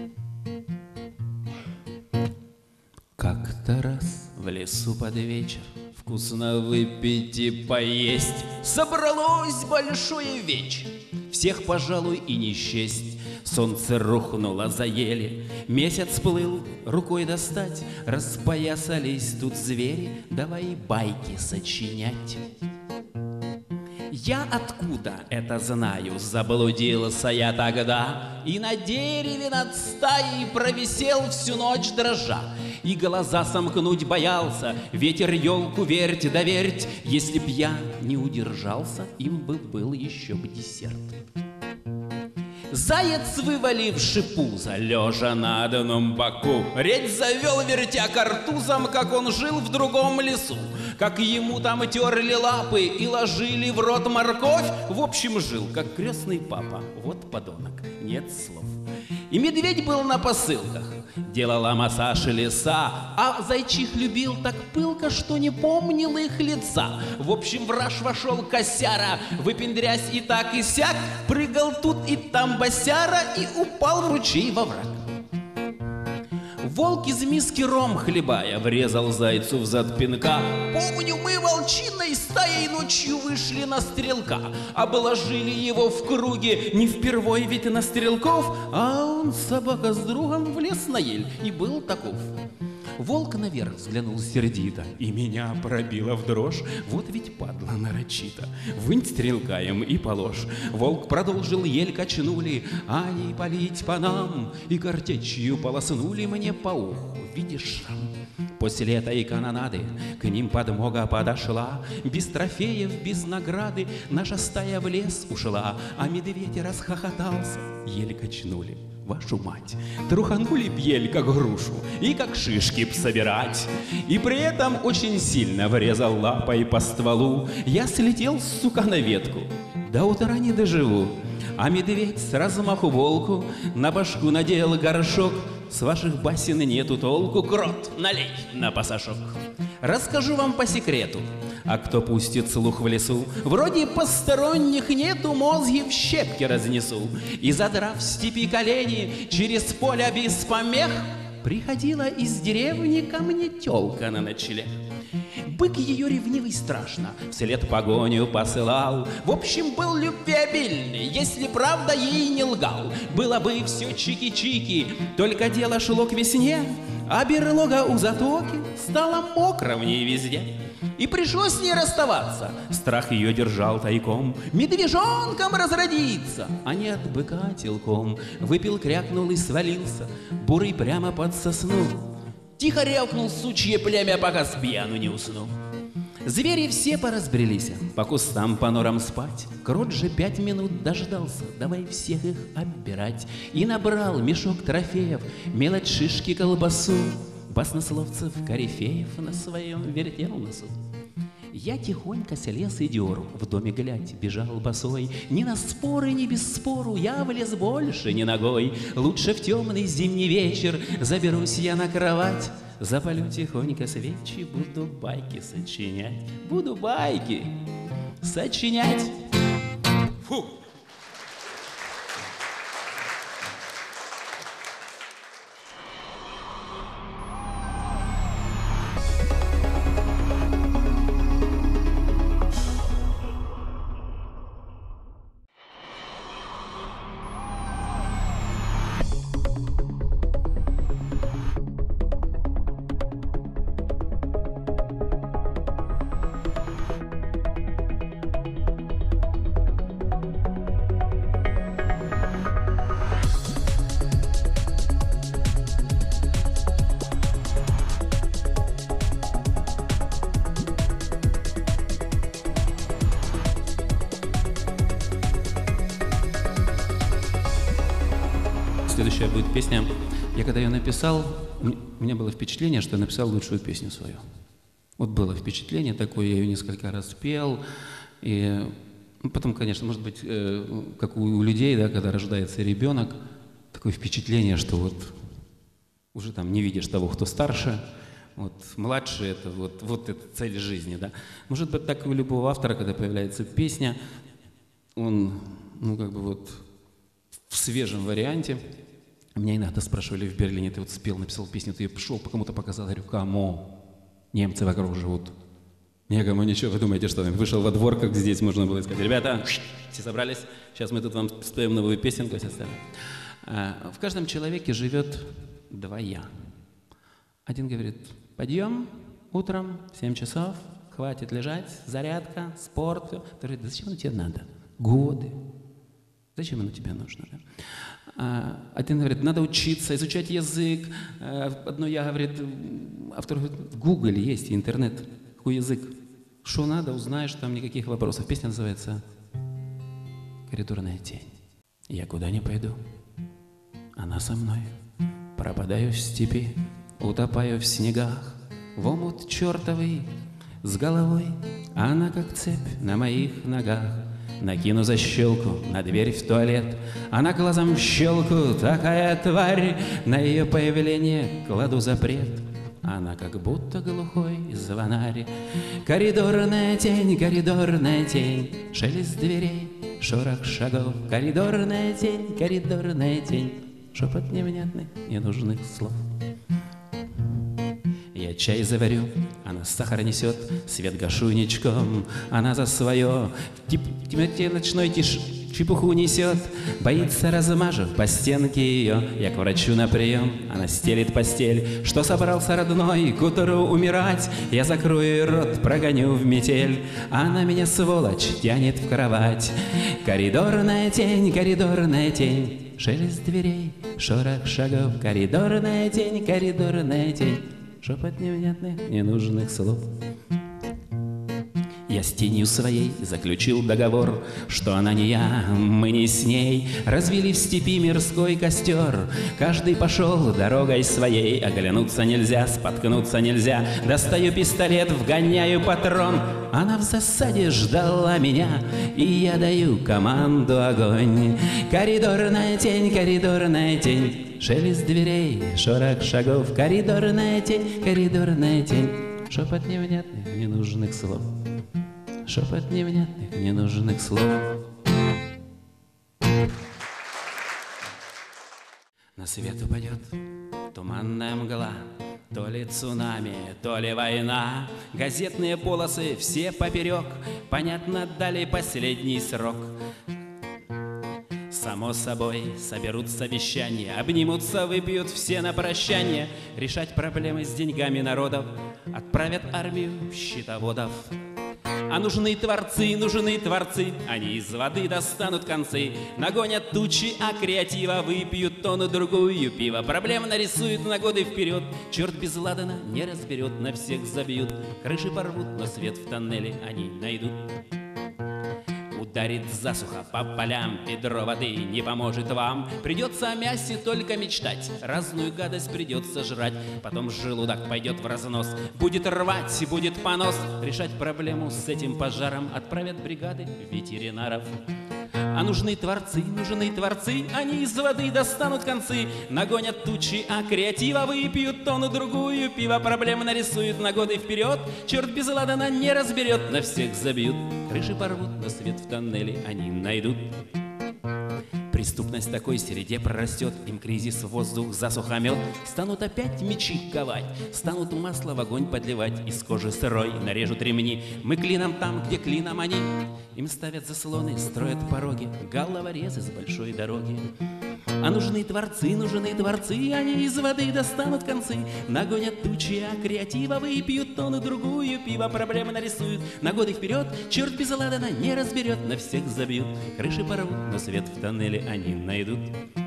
Как-то раз в лесу под вечер вкусно выпить и поесть собралось большое вечер, всех, пожалуй, и не счесть. Солнце рухнуло за ели, месяц плыл, рукой достать. Распоясались тут звери, давай байки сочинять. Я откуда это знаю, заблудился я тогда, и на дереве над стаей провисел всю ночь дрожа. И глаза сомкнуть боялся, ветер елку верть да верть. Если б я не удержался, им бы был еще б десерт. Заяц, вываливший пузо, лежа на одном боку, речь завел, вертя картузом, как он жил в другом лесу. Как ему там терли лапы и ложили в рот морковь. В общем, жил, как крестный папа, вот подонок, нет слов. И медведь был на посылках, делала массаж и леса, а зайчих любил так пылко, что не помнил их лица. В общем, в раж вошел косяра, выпендрясь и так и сяк, прыгал тут и там босяра и упал в ручей во враг. Волк из миски ром хлебая врезал зайцу в зад пинка. Помню, мы волчиной стаей ночью вышли на стрелка, обложили его в круге, не впервой ведь на стрелков, а он, собака с другом, влез на ель и был таков. волк наверх взглянул сердито, и меня пробило в дрожь. Вот ведь падла нарочито, вынь стрелка им и положь. Волк продолжил, ель качнули, а они палить по нам, и картечью полоснули мне по уху. Видишь, после этой канонады к ним подмога подошла. Без трофеев, без награды наша стая в лес ушла, а медведь расхохотался, ель качнули. Вашу мать, труханули б ель, как грушу, и как шишки б собирать. И при этом очень сильно врезал лапой по стволу. Я слетел, сука, на ветку, до утра не доживу. А медведь с размаху волку на башку надел горшок. С ваших басен нету толку, крот, налей на пасашок. Расскажу вам по секрету, а кто пустит слух в лесу, вроде посторонних нету, мозги в щепки разнесу. И задрав в степи колени, через поле без помех приходила из деревни ко мне тёлка на ночлег. Бык ее ревнивый страшно вслед погоню посылал. В общем, был любвеобильный, если правда ей не лгал. Было бы все чики-чики, только дело шло к весне, а берлога у затоки стала мокро в ней везде. И пришлось с ней расставаться, страх ее держал тайком. Медвежонком разродиться, а не от быка телком. Выпил, крякнул и свалился, бурый прямо под сосну. Тихо рявкнул сучье племя, пока с пьяну не уснул. Звери все поразбрелись, по кустам, по норам спать. Крот же 5 минут дождался, давай всех их оббирать. И набрал мешок трофеев, мелочь, шишки, колбасу. Баснословцев, корифеев на своем вертел носу. Я тихонько слез и дёру, в доме глядь, бежал босой. Ни на споры, ни без спору, я влез больше ни ногой. Лучше в темный зимний вечер заберусь я на кровать, запалю тихонько свечи, буду байки сочинять. Буду байки сочинять. Фу! Следующая будет песня. Я когда ее написал, у меня было впечатление, что я написал лучшую песню свою. Вот было впечатление такое, я ее несколько раз пел. И потом, конечно, может быть, как у людей, да, когда рождается ребенок, такое впечатление, что вот уже там не видишь того, кто старше, вот младший — это вот это цель жизни, да. Может быть, так и у любого автора, когда появляется песня, он, как бы вот в свежем варианте. Меня иногда спрашивали в Берлине: ты вот спел, написал песню, ты ее пришел, кому-то показал. Я говорю: кому? Немцы вокруг живут. Никому ничего. Вы думаете, что я вышел во двор, как здесь можно было сказать: ребята, все собрались, сейчас мы тут вам споем новую песенку и все остальное. В каждом человеке живет два «я». Один говорит: подъем утром в 7 часов, хватит лежать, зарядка, спорт. Второй говорит: да зачем оно тебе надо? Годы. Зачем оно тебе нужно? Да? Один говорит: надо учиться, изучать язык. Одно «я» говорит, а второй говорит: в Гугле есть интернет, какой язык. Что надо, узнаешь, там никаких вопросов. Песня называется «Коридорная тень». Я куда не пойду, она со мной. Пропадаю в степи, утопаю в снегах, в омут чертовый с головой. Она как цепь на моих ногах. Накину защелку на дверь в туалет, она глазом в щелку, такая тварь. На ее появление кладу запрет. Она как будто глухой звонарь. Коридорная тень, шелест дверей, шорох шагов. Коридорная тень, шепот невнятных, ненужных слов. Я чай заварю, она сахар несет, свет гашу ничком. Она за свое в темноте ночной чепуху несет, боится, размажу по стенке ее. Я к врачу на прием, она стелит постель. Что собрался, родной, к утру умирать? Я закрою ей рот, прогоню в метель. Она меня, сволочь, тянет в кровать. Коридорная тень, коридорная тень. Шелест дверей, шорох шагов. Коридорная тень, коридорная тень. Шепот невнятных, ненужных слов. Я с тенью своей заключил договор, что она не я, мы не с ней. Развели в степи мирской костер, каждый пошел дорогой своей. Оглянуться нельзя, споткнуться нельзя. Достаю пистолет, вгоняю патрон. Она в засаде ждала меня, и я даю команду огонь. Коридорная тень, коридорная тень. Шелест дверей, шорох шагов. Коридорная тень, коридорная тень. Шепот невнятных, ненужных слов. Шепот невнятных, ненужных слов. На свет упадет туманная мгла, то ли цунами, то ли война. Газетные полосы все поперек, понятно, дали последний срок. Само собой соберут совещания, обнимутся, выпьют все на прощание. Решать проблемы с деньгами народов отправят армию счетоводов. А нужны творцы, они из воды достанут концы. Нагонят тучи, а креатива выпьют тонну-другую пива. Проблем нарисуют на годы вперед. Черт без ладана не разберет, на всех забьют. Крыши порвут, но свет в тоннеле они найдут. Ударит засуха по полям, ведро воды не поможет вам. Придется о мясе только мечтать, разную гадость придется жрать. Потом желудок пойдет в разнос, будет рвать, будет понос. Решать проблему с этим пожаром отправят бригады ветеринаров. А нужны творцы, они из воды достанут концы. Нагонят тучи, а креатива выпьют тонну-другую пива. Проблемы нарисуют на годы вперед. Черт без ладана не разберет, на всех забьют. Крыши порвут, но свет в тоннеле они найдут. Преступность в такой среде прорастет, им кризис, воздух, засуха, мед. Станут опять мечи ковать, станут масло в огонь подливать. Из кожи сырой нарежут ремни, мы клином там, где клином они. Им ставят заслоны, строят пороги, головорезы с большой дороги. А нужны творцы, они из воды достанут концы. Нагонят тучи, а креатива выпьют тонну-другую пива. Проблемы нарисуют на годы вперед. Черт без ладана не разберет, на всех забьют. Крыши порвут, но свет в тоннеле они найдут.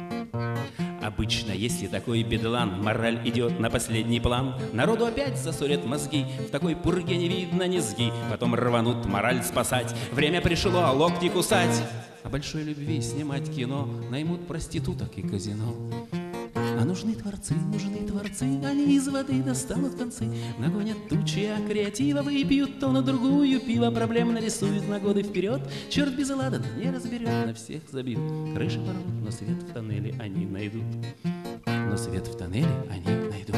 Обычно, если такой бедлан, мораль идет на последний план. Народу опять засорят мозги, в такой пурге не видно низги. Потом рванут мораль спасать, время пришло локти кусать. О большой любви снимать кино, наймут проституток и казино. А нужны творцы, они из воды достанут концы. Нагонят тучи, а креатива выпьют тонну-другую пива. Проблем нарисуют на годы вперед. Черт без ладана не разберет, на всех забьют. Крыши порвут, но свет в тоннеле они найдут. Но свет в тоннеле они найдут.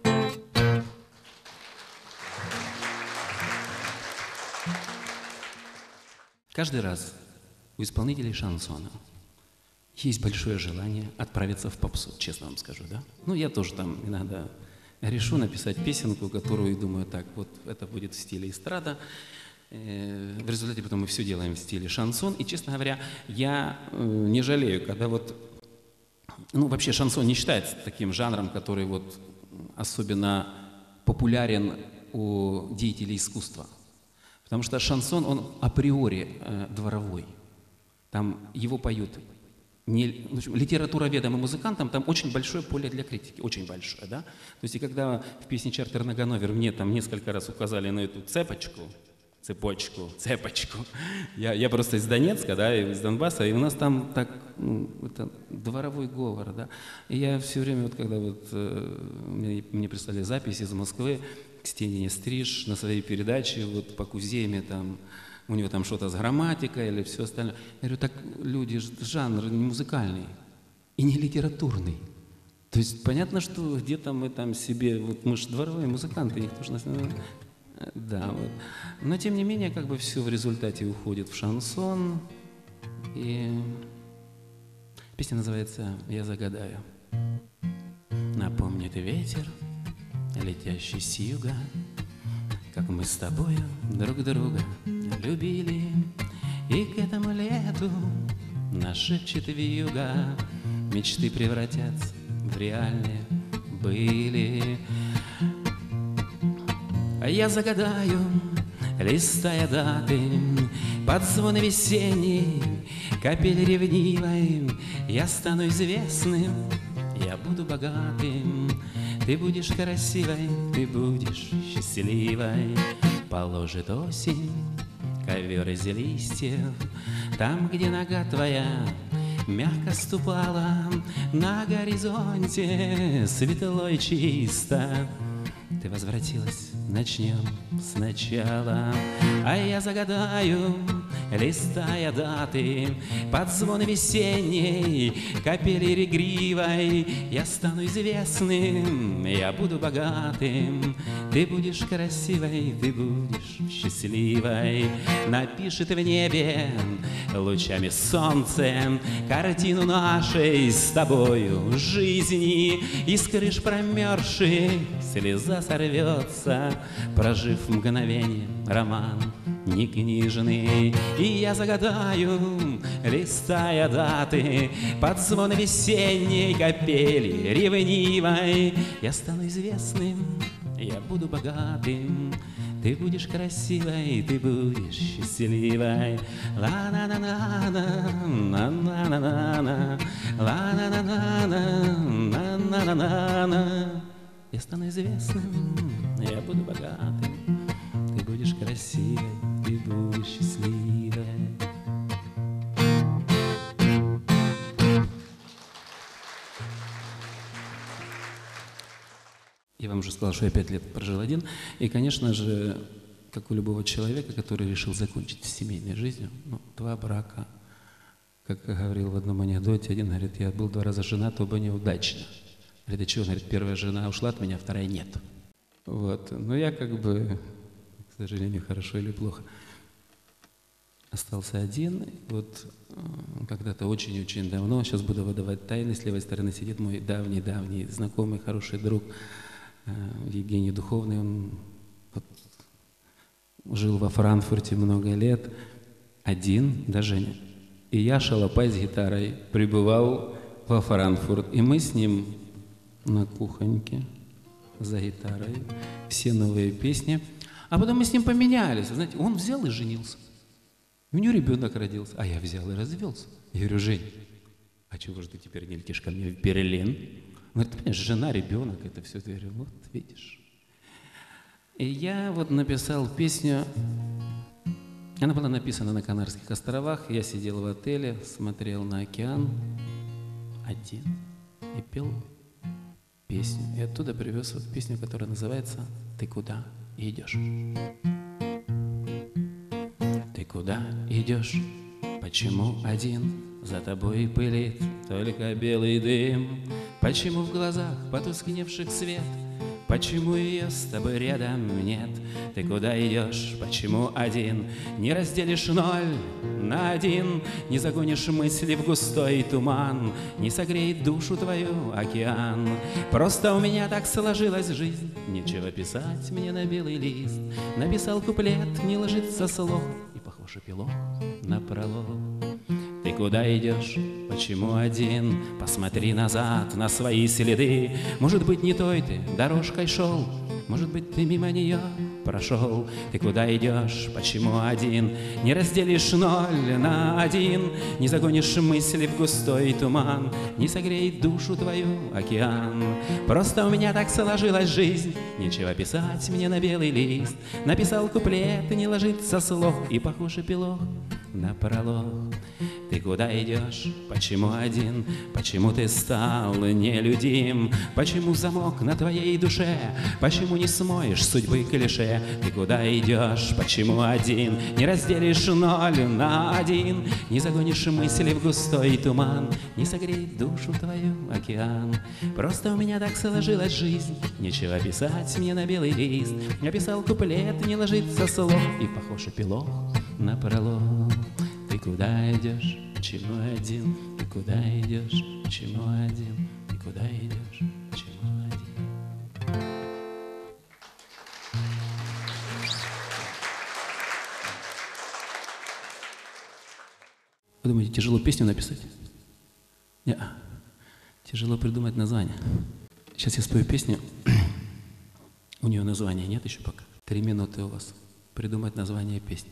Каждый раз у исполнителей шансона есть большое желание отправиться в попсу, честно вам скажу, да? Ну, я тоже там иногда решу написать песенку, которую думаю, так, вот это будет в стиле эстрада. В результате потом мы все делаем в стиле шансон. И, честно говоря, я не жалею, когда вот... Ну, вообще шансон не считается таким жанром, который вот особенно популярен у деятелей искусства. Потому что шансон, он априори дворовой. Там его поют не, в общем, литературоведам и музыкантам, там очень большое поле для критики, очень большое, да? То есть и когда в песне «Чартер на Ганновер» мне там несколько раз указали на эту цепочку, я просто из Донецка, да, из Донбасса, и у нас там так, ну, это дворовой говор, да? И я все время, вот когда вот мне прислали запись из Москвы, Ксения Стриж на своей передаче, вот по Куземе там, у него там что-то с грамматикой или все остальное. Я говорю, так люди, жанр не музыкальный и не литературный. То есть понятно, что где-то мы там себе, вот мы же дворовые музыканты, никто же нас... Да, вот. Но тем не менее, как бы все в результате уходит в шансон. И песня называется «Я загадаю». Напомнит ветер, летящий с юга, как мы с тобою друг друга любили, и к этому лету нашепчет вьюга, мечты превратятся в реальные были. А я загадаю, листая даты, под звон весенний, капель ревнивой. Я стану известным, я буду богатым, ты будешь красивой, ты будешь счастливой. Положит осень ковер из листьев там, где нога твоя мягко ступала. На горизонте светло и чисто. Ты возвратилась, начнем сначала. А я загадаю, листая даты, под звон весенней капели регривой. Я стану известным, я буду богатым, ты будешь красивой, ты будешь счастливой. Напишет в небе лучами солнце картину нашей с тобою жизни. Из крыш промерзших слеза сорвется, прожив мгновение роман не книжный. И я загадаю, листая даты, под звон весенней капели ревнивой. Я стану известным, я буду богатым, ты будешь красивой, ты будешь счастливой. Ла-на-на-на-на, на-на-на-на-на, ла-на-на-на-на, на-на-на-на. Я стану известным, я буду богатым, ты будешь красивой, ты будешь счастливой. Я вам уже сказал, что я 5 лет прожил один. И, конечно же, как у любого человека, который решил закончить семейной жизнью, 2 брака, как говорил в одном анекдоте, один говорит, я был 2 раза женат, оба неудачно. Говорит, а чего? Говорит, первая жена ушла от меня, вторая нет. Вот. Но я как бы, к сожалению, хорошо или плохо, остался один. Вот когда-то очень-очень давно, сейчас буду выдавать тайны, с левой стороны сидит мой давний-давний знакомый, хороший друг Евгений Духовный. Он вот жил во Франкфурте много лет, один, да, Женя? И я, шалопай с гитарой, прибывал во Франкфурт. И мы с ним на кухоньке за гитарой, все новые песни. А потом мы с ним поменялись. Знаете, он взял и женился. У него ребенок родился, а я взял и развелся. Я говорю, Жень, а чего же ты теперь не летишь ко мне в Берлин? Он говорит, ты понимаешь, жена, ребенок, это все. Я говорю, вот видишь. И я вот написал песню. Она была написана на Канарских островах. Я сидел в отеле, смотрел на океан один и пел песню. И оттуда привез вот песню, которая называется «Ты куда идешь?» Ты куда идешь? Почему один? За тобой пылит только белый дым. Почему в глазах потускневших свет? Почему ее с тобой рядом нет? Ты куда идешь? Почему один? Не разделишь 0 на 1, не загонишь мысли в густой туман, не согреет душу твою океан. Просто у меня так сложилась жизнь, нечего писать мне на белый лист. Написал куплет, не ложится слов, и похож эпилог на пролог. Ты куда идешь? Почему один? Посмотри назад на свои следы. Может быть, не той ты дорожкой шел, может быть, ты мимо нее прошел. Ты куда идешь? Почему один? Не разделишь 0 на 1, не загонишь мысли в густой туман, не согреет душу твою океан. Просто у меня так сложилась жизнь, нечего писать мне на белый лист. Написал куплет, не ложится слов, и похож эпилог на пролог. Ты куда идешь? Почему один? Почему ты стал нелюдим? Почему замок на твоей душе? Почему не смоешь судьбы клише? Ты куда идешь? Почему один? Не разделишь 0 на 1, не загонишь мысли в густой туман, не согреет душу твою океан. Просто у меня так сложилась жизнь, нечего писать мне на белый лист. Я писал куплет, не ложится слов, и похож эпилог на пролог. Ты куда идешь? Почему один? Ты куда идешь? Почему один? Ты куда идешь? Почему один? Вы думаете, тяжело песню написать? Нет. Тяжело придумать название. Сейчас я спою песню. У нее названия нет еще пока. 3 минуты у вас. Придумать название песни.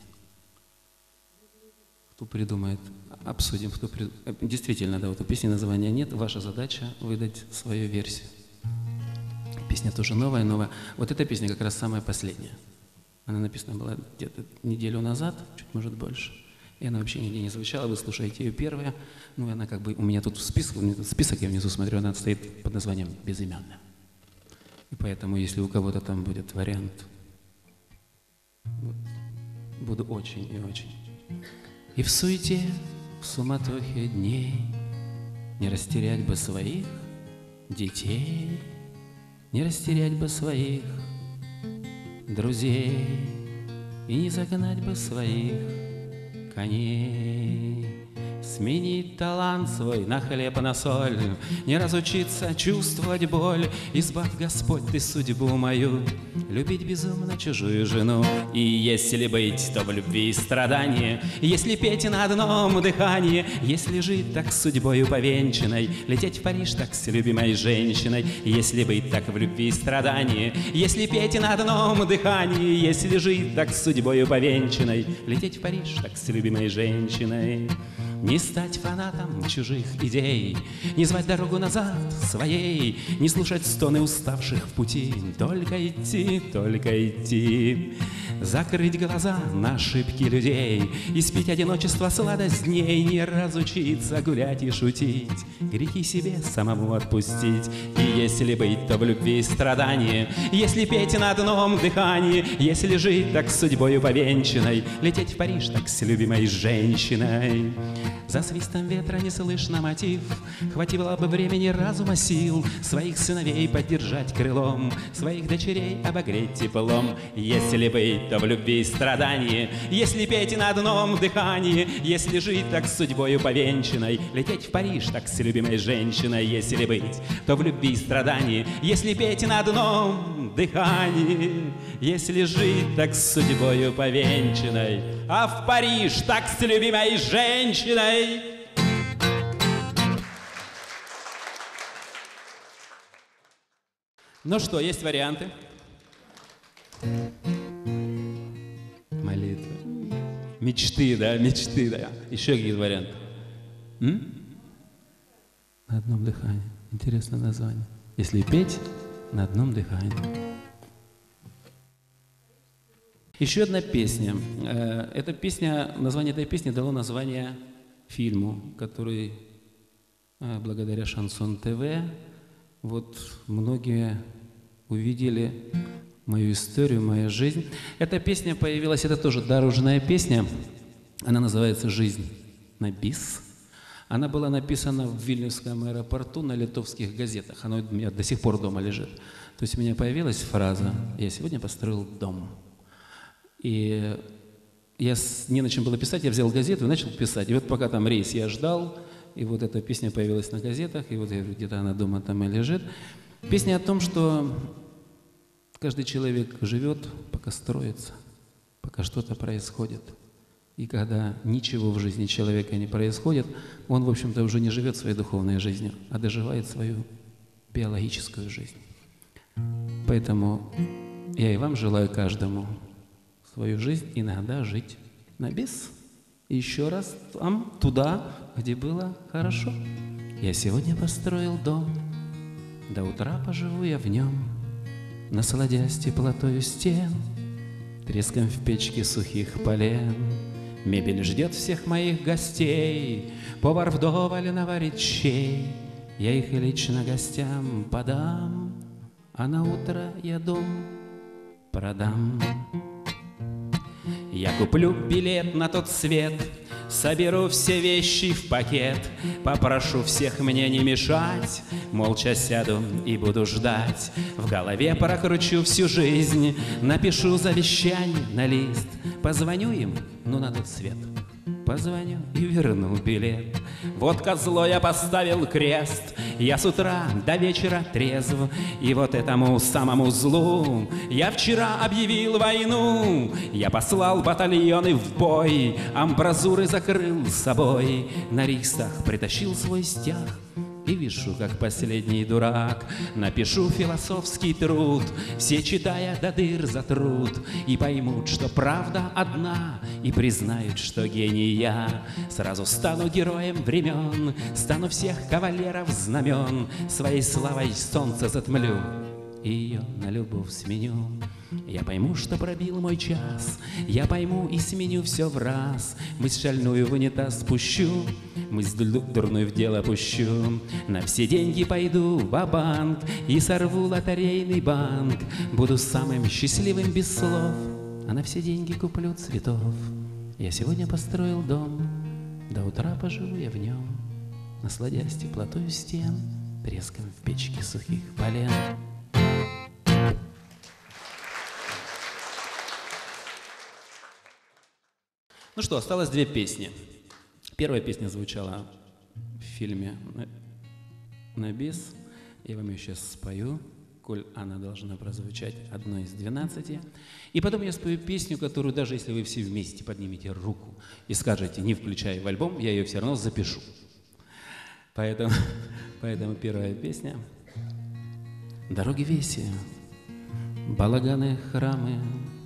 Кто придумает? Обсудим. Кто Действительно, да, вот у песни названия нет. Ваша задача выдать свою версию. Песня тоже новая. Вот эта песня как раз самая последняя. Она написана была где-то неделю назад, чуть может больше. И она вообще нигде не звучала. Вы слушаете ее первая. Ну, она как бы у меня тут список, я внизу смотрю, она стоит под названием «Безымянная». И поэтому, если у кого-то там будет вариант, вот, буду очень и очень. И в суете, в суматохе дней не растерять бы своих детей, не растерять бы своих друзей и не загнать бы своих коней. Сменить талант свой на хлеб, на соль, не разучиться чувствовать боль. Избавь, Господь, ты судьбу мою, любить безумно чужую жену. И если быть, то в любви и страдании, если петь на одном дыхании, если жить так с судьбою повенчанной, лететь в Париж так с любимой женщиной. Если быть так в любви и страдании, если петь на одном дыхании, если жить так с судьбою повенчанной, лететь в Париж так с любимой женщиной. Не стать фанатом чужих идей, не звать дорогу назад своей, не слушать стоны уставших в пути, только идти, только идти. Закрыть глаза на ошибки людей, испить одиночество сладость дней, не разучиться гулять и шутить, грехи себе самому отпустить. И если быть, то в любви и страдании, если петь на одном дыхании, если жить так с судьбою повенчанной, лететь в Париж так с любимой женщиной. За свистом ветра не слышно мотив, хватило бы времени, разума, сил своих сыновей поддержать крылом, своих дочерей обогреть теплом. Если быть, то в любви и страдании, если петь на одном дыхании, если жить так с судьбою повенчанной, лететь в Париж так с любимой женщиной. Если быть, то в любви и страдании, если петь на одном дыхании, если жить так с судьбою повенчанной, а в Париж так с любимой женщиной. Ну что, есть варианты? Молитва. Мечты, да, мечты, да. Еще какие варианты? На одном дыхании. Интересное название. Если петь на одном дыхании. Еще одна песня. Эта песня, название этой песни дало название фильму, который благодаря Шансон ТВ вот многие увидели мою историю, мою жизнь. Эта песня появилась, это тоже дорожная песня, она называется «Жизнь на бис». Она была написана в Вильнюсском аэропорту на литовских газетах, она у меня до сих пор дома лежит. То есть у меня появилась фраза «Я сегодня построил дом». И я не на чем было писать, я взял газету и начал писать. И вот пока там рейс я ждал, и вот эта песня появилась на газетах, и вот где-то она дома там и лежит. Песня о том, что каждый человек живет, пока строится, пока что-то происходит. И когда ничего в жизни человека не происходит, он, в общем-то, уже не живет своей духовной жизнью, а доживает свою биологическую жизнь. Поэтому я и вам желаю каждому свою жизнь иногда жить на бис. И еще раз там, туда, где было хорошо. Я сегодня построил дом, до утра поживу я в нем, насладясь теплотою стен, треском в печке сухих полен. Мебель ждет всех моих гостей, повар вдоволь наварит щей. Я их лично гостям подам, а на утро я дом продам. Я куплю билет на тот свет, соберу все вещи в пакет, попрошу всех мне не мешать, молча сяду и буду ждать. В голове прокручу всю жизнь, напишу завещание на лист, позвоню им, ну, на тот свет. позвоню и верну билет. Вот козлу я поставил крест, я с утра до вечера трезв, и вот этому самому злу я вчера объявил войну. Я послал батальоны в бой, амбразуры закрыл с собой, на рейсах притащил свой стяг. И вижу, как последний дурак, напишу философский труд, все, читая, до дыр затрут, и поймут, что правда одна, и признают, что гений я. Сразу стану героем времен, стану всех кавалеров знамен, своей славой солнце затмлю и ее на любовь сменю. Я пойму, что пробил мой час, я пойму и сменю все в раз. Мысль шальную в унитаз спущу, мысль дурную в дело пущу. На все деньги пойду ва-банк и сорву лотерейный банк. Буду самым счастливым без слов, а на все деньги куплю цветов. Я сегодня построил дом, до утра поживу я в нем, насладясь теплотою стен, треском в печке сухих полен. Ну что, осталось две песни. Первая песня звучала в фильме «На бис». Я вам ее сейчас спою, коль она должна прозвучать одной из 12. И потом я спою песню, которую даже если вы все вместе поднимете руку и скажете, не включая в альбом, я ее все равно запишу. Поэтому первая песня. Дороги веси, балаганы, храмы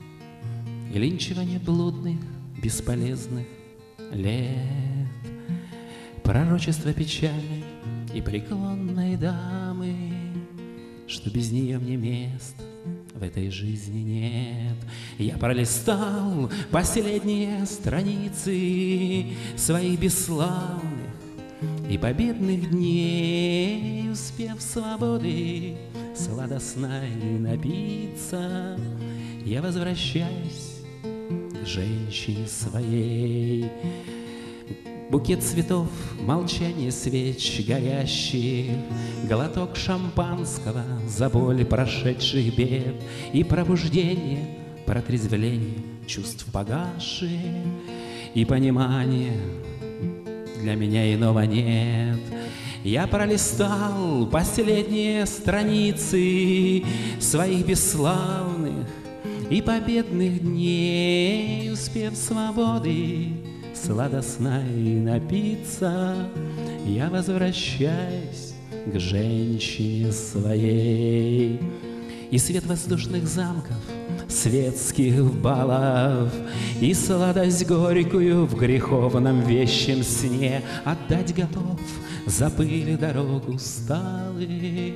и линчевание блудных, бесполезных лет, пророчество печали и преклонной дамы, что без нее мне мест в этой жизни нет. Я пролистал последние страницы своих бесславных и победных дней, успев свободы сладостной напиться, я возвращаюсь к женщине своей. Букет цветов, молчание свеч горящих, глоток шампанского за боль прошедших бед и пробуждение, протрезвление чувств погасших и понимание для меня иного нет. Я пролистал последние страницы своих бесславных и победных дней, успев свободы сладостной напиться, я возвращаюсь к женщине своей. И свет воздушных замков, светских балов, и сладость горькую в греховном вещем сне отдать готов за пыль дорог усталых,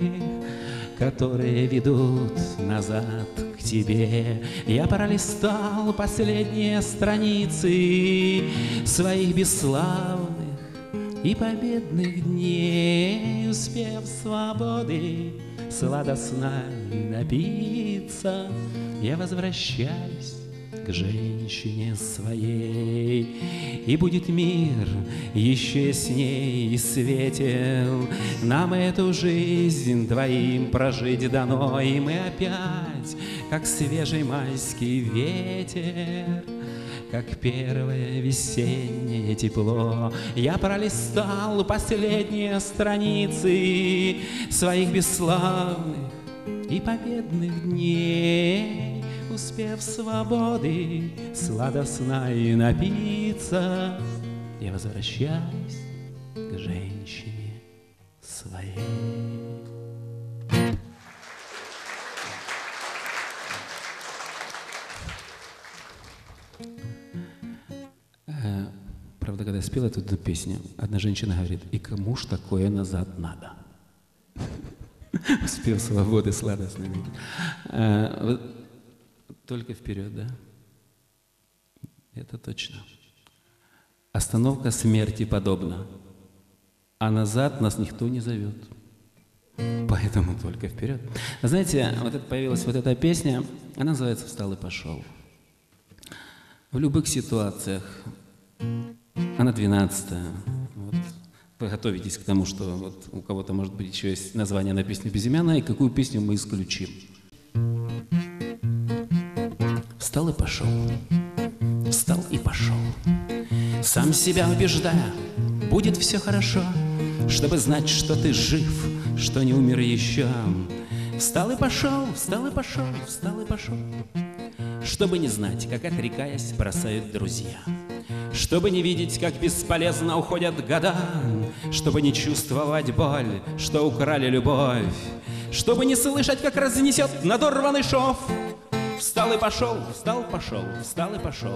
которые ведут назад к тебе. Я пролистал последние страницы своих бесславных и победных дней, успев свободы сладостной напиться, я возвращаюсь к женщине своей. И будет мир еще ясней и светел, нам эту жизнь двоим прожить дано, и мы опять, как свежий майский ветер, как первое весеннее тепло. Я пролистал последние страницы своих бесславных и победных дней, успев свободы сладостной напиться, я возвращаюсь к женщине своей. Правда, когда я спел эту песню, одна женщина говорит: и кому ж такое назад надо? Успев свободы сладостной. Только вперед, да? Это точно. Остановка смерти подобна, а назад нас никто не зовет. Поэтому только вперед. Знаете, вот это появилась вот эта песня, она называется «Встал и пошел». В любых ситуациях, она 12-я. Вот. Вы готовитесь к тому, что вот у кого-то, может быть, еще есть название на песню безымянная, и какую песню мы исключим. Встал и пошел, встал и пошел. Сам себя убеждая, будет все хорошо, чтобы знать, что ты жив, что не умер еще. Встал и пошел, встал и пошел, встал и пошел, чтобы не знать, как, отрекаясь, бросают друзья, чтобы не видеть, как бесполезно уходят года, чтобы не чувствовать боль, что украли любовь, чтобы не слышать, как разнесет надорванный шов. Встал и пошел, встал, пошел, встал и пошел,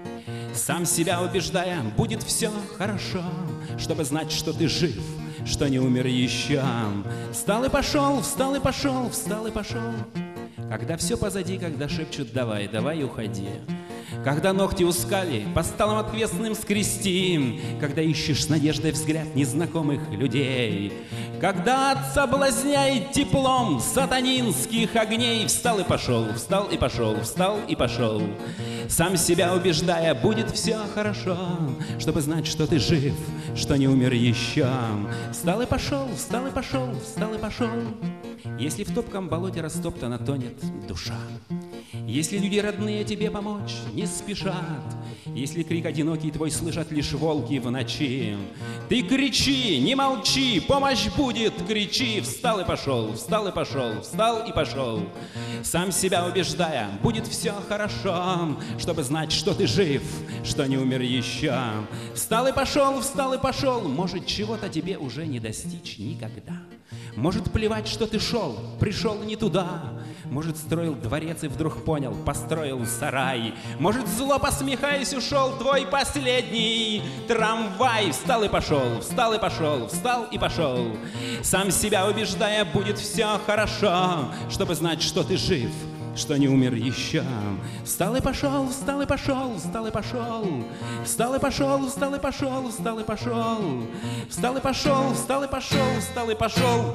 сам себя убеждая, будет все хорошо, чтобы знать, что ты жив, что не умер еще. Встал и пошел, встал и пошел, встал и пошел, когда все позади, когда шепчут «давай, давай, уходи», когда ногти ускали, по столам отвесным скрести, когда ищешь с надеждой взгляд незнакомых людей, когда от соблазняет теплом сатанинских огней. Встал и пошел, встал и пошел, встал и пошел, сам себя убеждая, будет все хорошо, чтобы знать, что ты жив, что не умер еще. Встал и пошел, встал и пошел, встал и пошел, если в топком болоте растоптана тонет душа, если люди родные тебе помочь не спешат, если крик одинокий твой слышат лишь волки в ночи, ты кричи, не молчи, помощь будет, кричи. Встал и пошел, встал и пошел, встал и пошел, сам себя убеждая, будет все хорошо, чтобы знать, что ты жив, что не умер еще. Встал и пошел, может, чего-то тебе уже не достичь никогда. Может, плевать, что ты шел, пришел не туда. Может, строил дворец и вдруг понял, построил сарай. Может, зло посмехаясь, ушел твой последний трамвай. Встал и пошел, встал и пошел, встал и пошел, сам себя убеждая, будет все хорошо, чтобы знать, что ты жив, что не умер еще. Встал и пошел, встал и пошел, встал и пошел, встал и пошел, встал и пошел, встал и пошел, встал и пошел, встал и пошел, встал и пошел.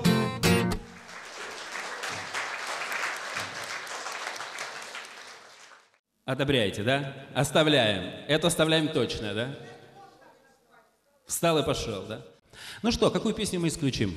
Одобряете, да? Оставляем. Это оставляем точно, да? Встал и пошел, да? Ну что, какую песню мы исключим?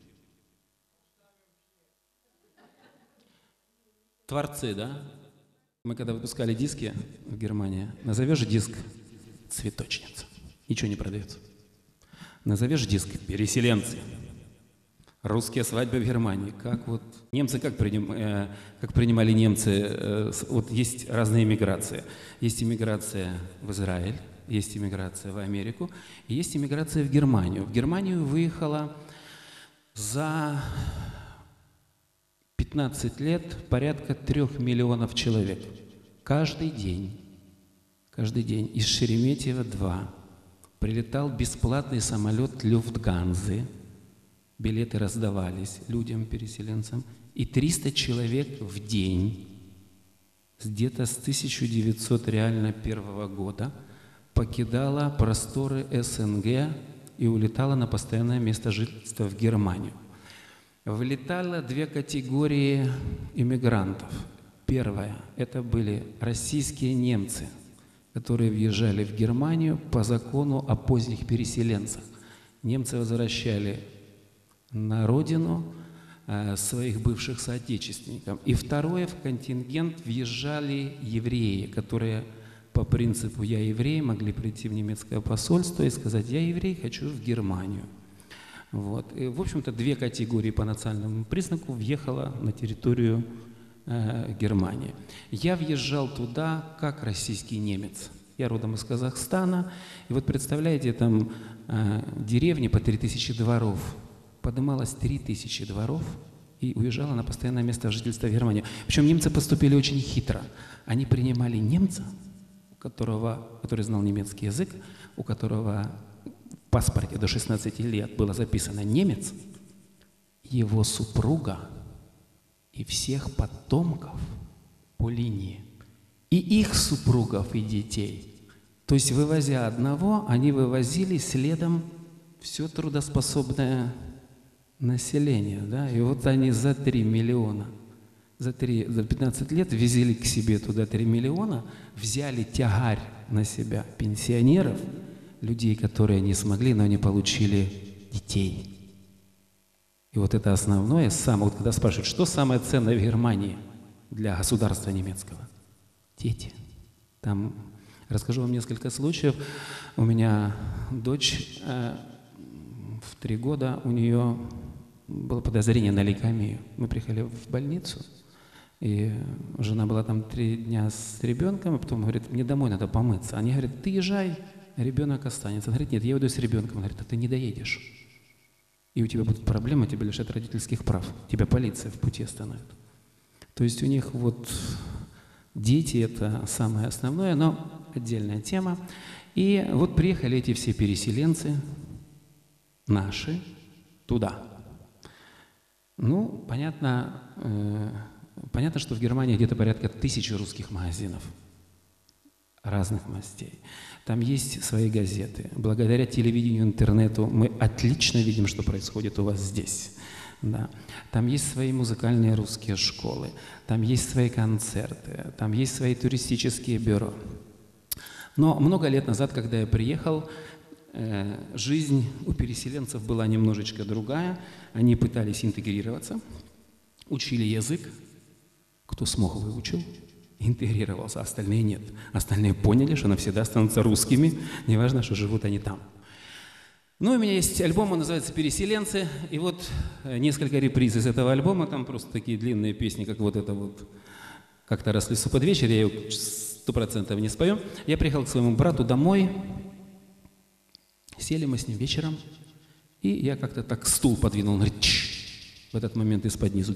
Творцы, да? Мы когда выпускали диски в Германии, назовешь диск «Цветочница», ничего не продается. Назовешь диск «Переселенцы», русские свадьбы в Германии. Как вот немцы, как принимали немцы, вот есть разные иммиграции. Есть иммиграция в Израиль, есть иммиграция в Америку, и есть иммиграция в Германию. В Германию выехало за 15 лет порядка 3 миллионов человек. Каждый день из Шереметьево 2 прилетал бесплатный самолет Люфтганзы. Билеты раздавались людям, переселенцам. И 300 человек в день, где-то с 1901 года, покидало просторы СНГ и улетало на постоянное место жительства в Германию. Вылетало 2 категории иммигрантов. Первая – это были российские немцы, которые въезжали в Германию по закону о поздних переселенцах. Немцы возвращали на родину своих бывших соотечественников. И второе, в контингент въезжали евреи, которые по принципу «я еврей» могли прийти в немецкое посольство и сказать «я еврей, хочу в Германию». Вот. И, в общем-то, 2 категории по национальному признаку въехала на территорию Германии. Я въезжал туда как российский немец. Я родом из Казахстана. И вот представляете, там деревни по 3000 дворов. Подымалось 3000 дворов и уезжала на постоянное место жительства в Германию. Причем немцы поступили очень хитро. Они принимали немца, который знал немецкий язык, у которого в паспорте до 16 лет было записано немец, его супруга и всех потомков по линии, и их супругов и детей. То есть, вывозя одного, они вывозили следом все трудоспособное население. Да? И вот они за 3 миллиона, за 15 лет везли к себе туда 3 миллиона, взяли тягарь на себя пенсионеров, людей, которые не смогли, но не получили детей. И вот это основное, вот когда спрашивают, что самое ценное в Германии для государства немецкого? Дети. Там Расскажу вам несколько случаев. У меня дочь в 3 года, у нее было подозрение на лейкемию. Мы приехали в больницу, и жена была там 3 дня с ребенком, и потом говорит, мне домой надо помыться. Они говорят, ты езжай, ребенок останется. Она говорит, нет, я уйду с ребенком. Она говорит, а ты не доедешь. И у тебя будут проблемы, тебя лишат родительских прав. Тебя полиция в пути остановит. То есть у них вот дети – это самое основное, но отдельная тема. И вот приехали эти все переселенцы наши туда. Ну, понятно, что в Германии где-то порядка 1000 русских магазинов разных мастей. Там есть свои газеты. Благодаря телевидению, интернету мы отлично видим, что происходит у вас здесь. Да. Там есть свои музыкальные русские школы, там есть свои концерты, там есть свои туристические бюро. Но много лет назад, когда я приехал, жизнь у переселенцев была немножечко другая. Они пытались интегрироваться, учили язык. Кто смог, выучил, интегрировался, остальные нет. Остальные поняли, что навсегда останутся русскими, неважно, что живут они там. Ну, у меня есть альбом, он называется «Переселенцы», и вот несколько реприз из этого альбома, там просто такие длинные песни, как вот это вот «Как-то раз в лесу под вечер», я ее 100% не спою. Я приехал к своему брату домой, сели мы с ним вечером, и я как-то так стул подвинул, он говорит, в этот момент из-под низу,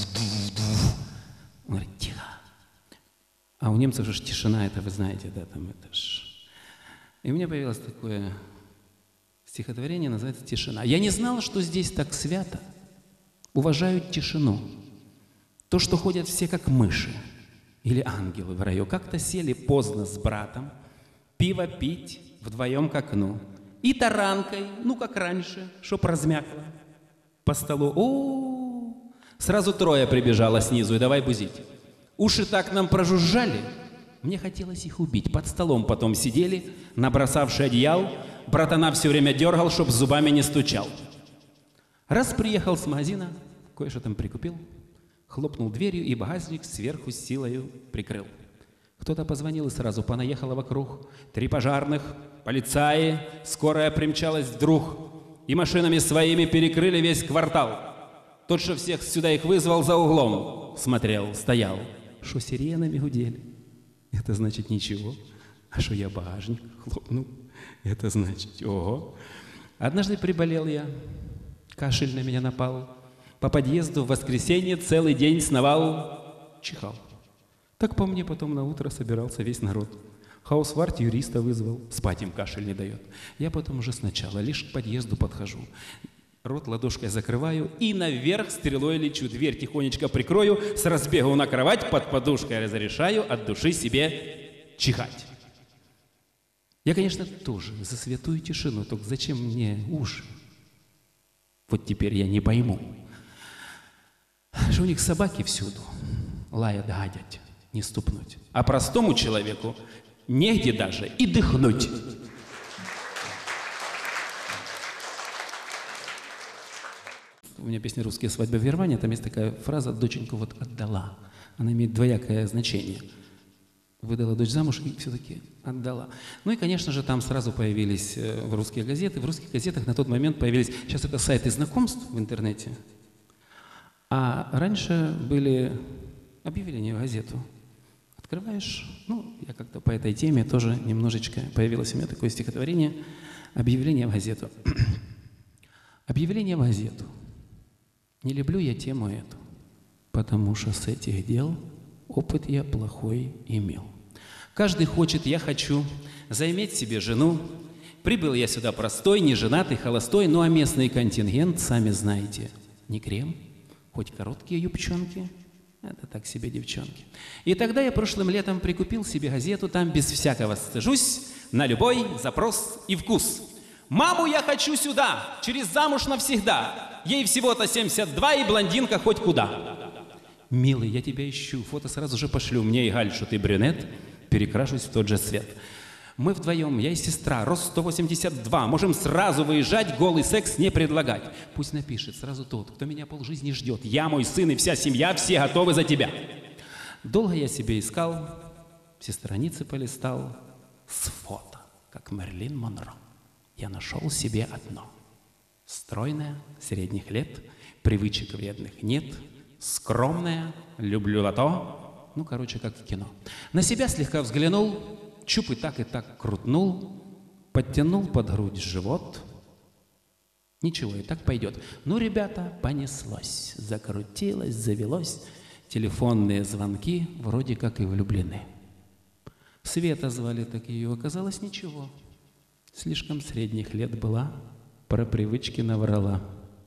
он говорит, тихо. А у немцев же тишина, это вы знаете, да, там это ж. И у меня появилось такое стихотворение, называется «Тишина». Я не знал, что здесь так свято уважают тишину. То, что ходят все как мыши или ангелы в раю, как-то сели поздно с братом, пиво пить вдвоем к окну. И таранкой, ну как раньше, чтоб размякло по столу. О, сразу 3 прибежало снизу и давай бузить. Уши так нам прожужжали, мне хотелось их убить. Под столом потом сидели, набросавший одеял, братана все время дергал, чтоб зубами не стучал. Раз приехал с магазина, кое-что там прикупил, хлопнул дверью и багажник сверху с силою прикрыл. Кто-то позвонил и сразу понаехало вокруг. 3 пожарных, полицаи, скорая примчалась вдруг. И машинами своими перекрыли весь квартал. Тот, что всех сюда их вызвал, за углом смотрел, стоял. Что сиренами гудели, это значит ничего. А что я багажник хлопнул, это значит ого. Однажды приболел я, кашель на меня напал. По подъезду в воскресенье целый день сновал, чихал. Так по мне потом на утро собирался весь народ. Хаусварт юриста вызвал, спать им кашель не дает. Я потом уже сначала лишь к подъезду подхожу. Рот ладошкой закрываю и наверх стрелой лечу. Дверь тихонечко прикрою, с разбегу на кровать, под подушкой разрешаю от души себе чихать. Я, конечно, тоже за святую тишину, только зачем мне уши? Вот теперь я не пойму. Что у них собаки всюду лаят, гадят, не ступнуть. А простому человеку негде даже и дыхнуть. У меня песня «Русские свадьбы в Германии», там есть такая фраза «доченьку вот отдала». Она имеет двоякое значение. Выдала дочь замуж и все-таки отдала. Ну и, конечно же, там сразу появились русские газеты. В русских газетах на тот момент появились... Сейчас это сайты знакомств в интернете. А раньше были объявления в газету. Открываешь, ну, я как-то по этой теме тоже немножечко появилось у меня такое стихотворение. Объявление в газету. Объявление в газету. Не люблю я тему эту, потому что с этих дел опыт я плохой имел. Каждый хочет, я хочу, заиметь себе жену. Прибыл я сюда простой, не женатый, холостой, ну а местный контингент, сами знаете, не крем, хоть короткие юбчонки, это так себе девчонки. И тогда я прошлым летом прикупил себе газету, там без всякого стыжусь, на любой запрос и вкус. Маму я хочу сюда, через замуж навсегда. Ей всего-то 72 и блондинка хоть куда. Милый, я тебя ищу, фото сразу же пошлю. Мне и галь, что ты брюнет, перекрашусь в тот же цвет. Мы вдвоем, я и сестра, рост 182. Можем сразу выезжать, голый секс не предлагать. Пусть напишет сразу тот, кто меня полжизни ждет. Я, мой сын и вся семья, все готовы за тебя. Долго я себе искал, все страницы полистал. с фото, как Мэрилин Монро. Я нашел себе одно. Стройная, средних лет, привычек вредных нет, скромная, люблю лото. Ну, короче, как в кино. На себя слегка взглянул, чуб и так крутнул, подтянул под грудь живот. Ничего, и так пойдет. Ну, ребята, понеслось, закрутилось, завелось. Телефонные звонки вроде как и влюблены. Света звали, так ее оказалось ничего. Слишком средних лет была, про привычки наврала.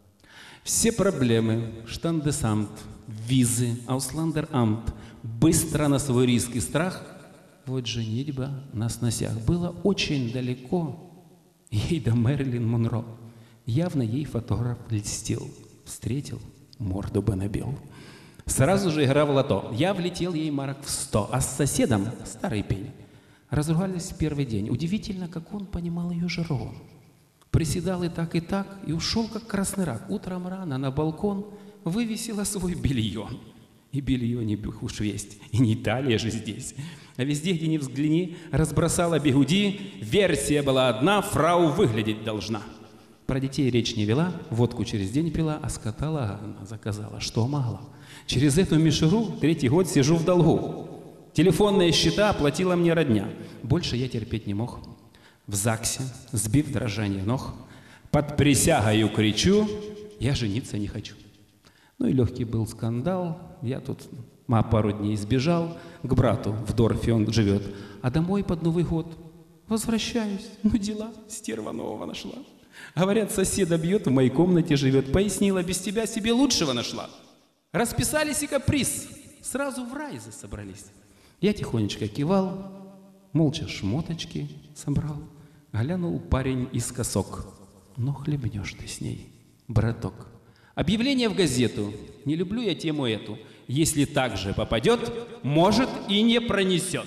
Все проблемы, штандесамт, визы, аусландерамт, быстро на свой риск и страх. Вот женитьба на сносях. Было очень далеко ей до Мэрилин Монро. Явно ей фотограф льстил. Встретил, морду бы набил. Сразу же игра в лото. Я влетел ей марок в 100, а с соседом, старый пень, разругались в первый день. Удивительно, как он понимал ее жаргон. Приседал и так, и ушел, как красный рак. Утром рано на балкон вывесила свой бельон. И белье не уж весть, и не Италия же здесь. А везде, где ни взгляни, разбросала бигуди. Версия была одна, фрау выглядеть должна. Про детей речь не вела, водку через день пила, а скатала она заказала, что могла. Через эту мишуру 3-й год сижу в долгу. Телефонные счета оплатила мне родня. Больше я терпеть не мог. В ЗАГСе, сбив дрожание ног, под присягою кричу, я жениться не хочу. Ну и легкий был скандал. Я тут пару дней сбежал к брату в Дорфе, он живет. А домой под Новый год возвращаюсь. Ну дела, стерва нового нашла. Говорят, соседа бьет, в моей комнате живет. Пояснила, без тебя себе лучшего нашла. Расписались и каприз. Сразу в рай засобрались. Я тихонечко кивал, молча шмоточки собрал. Глянул парень искосок. Но хлебнешь ты с ней, браток. Объявление в газету. Не люблю я тему эту. Если так же попадет, может и не пронесет.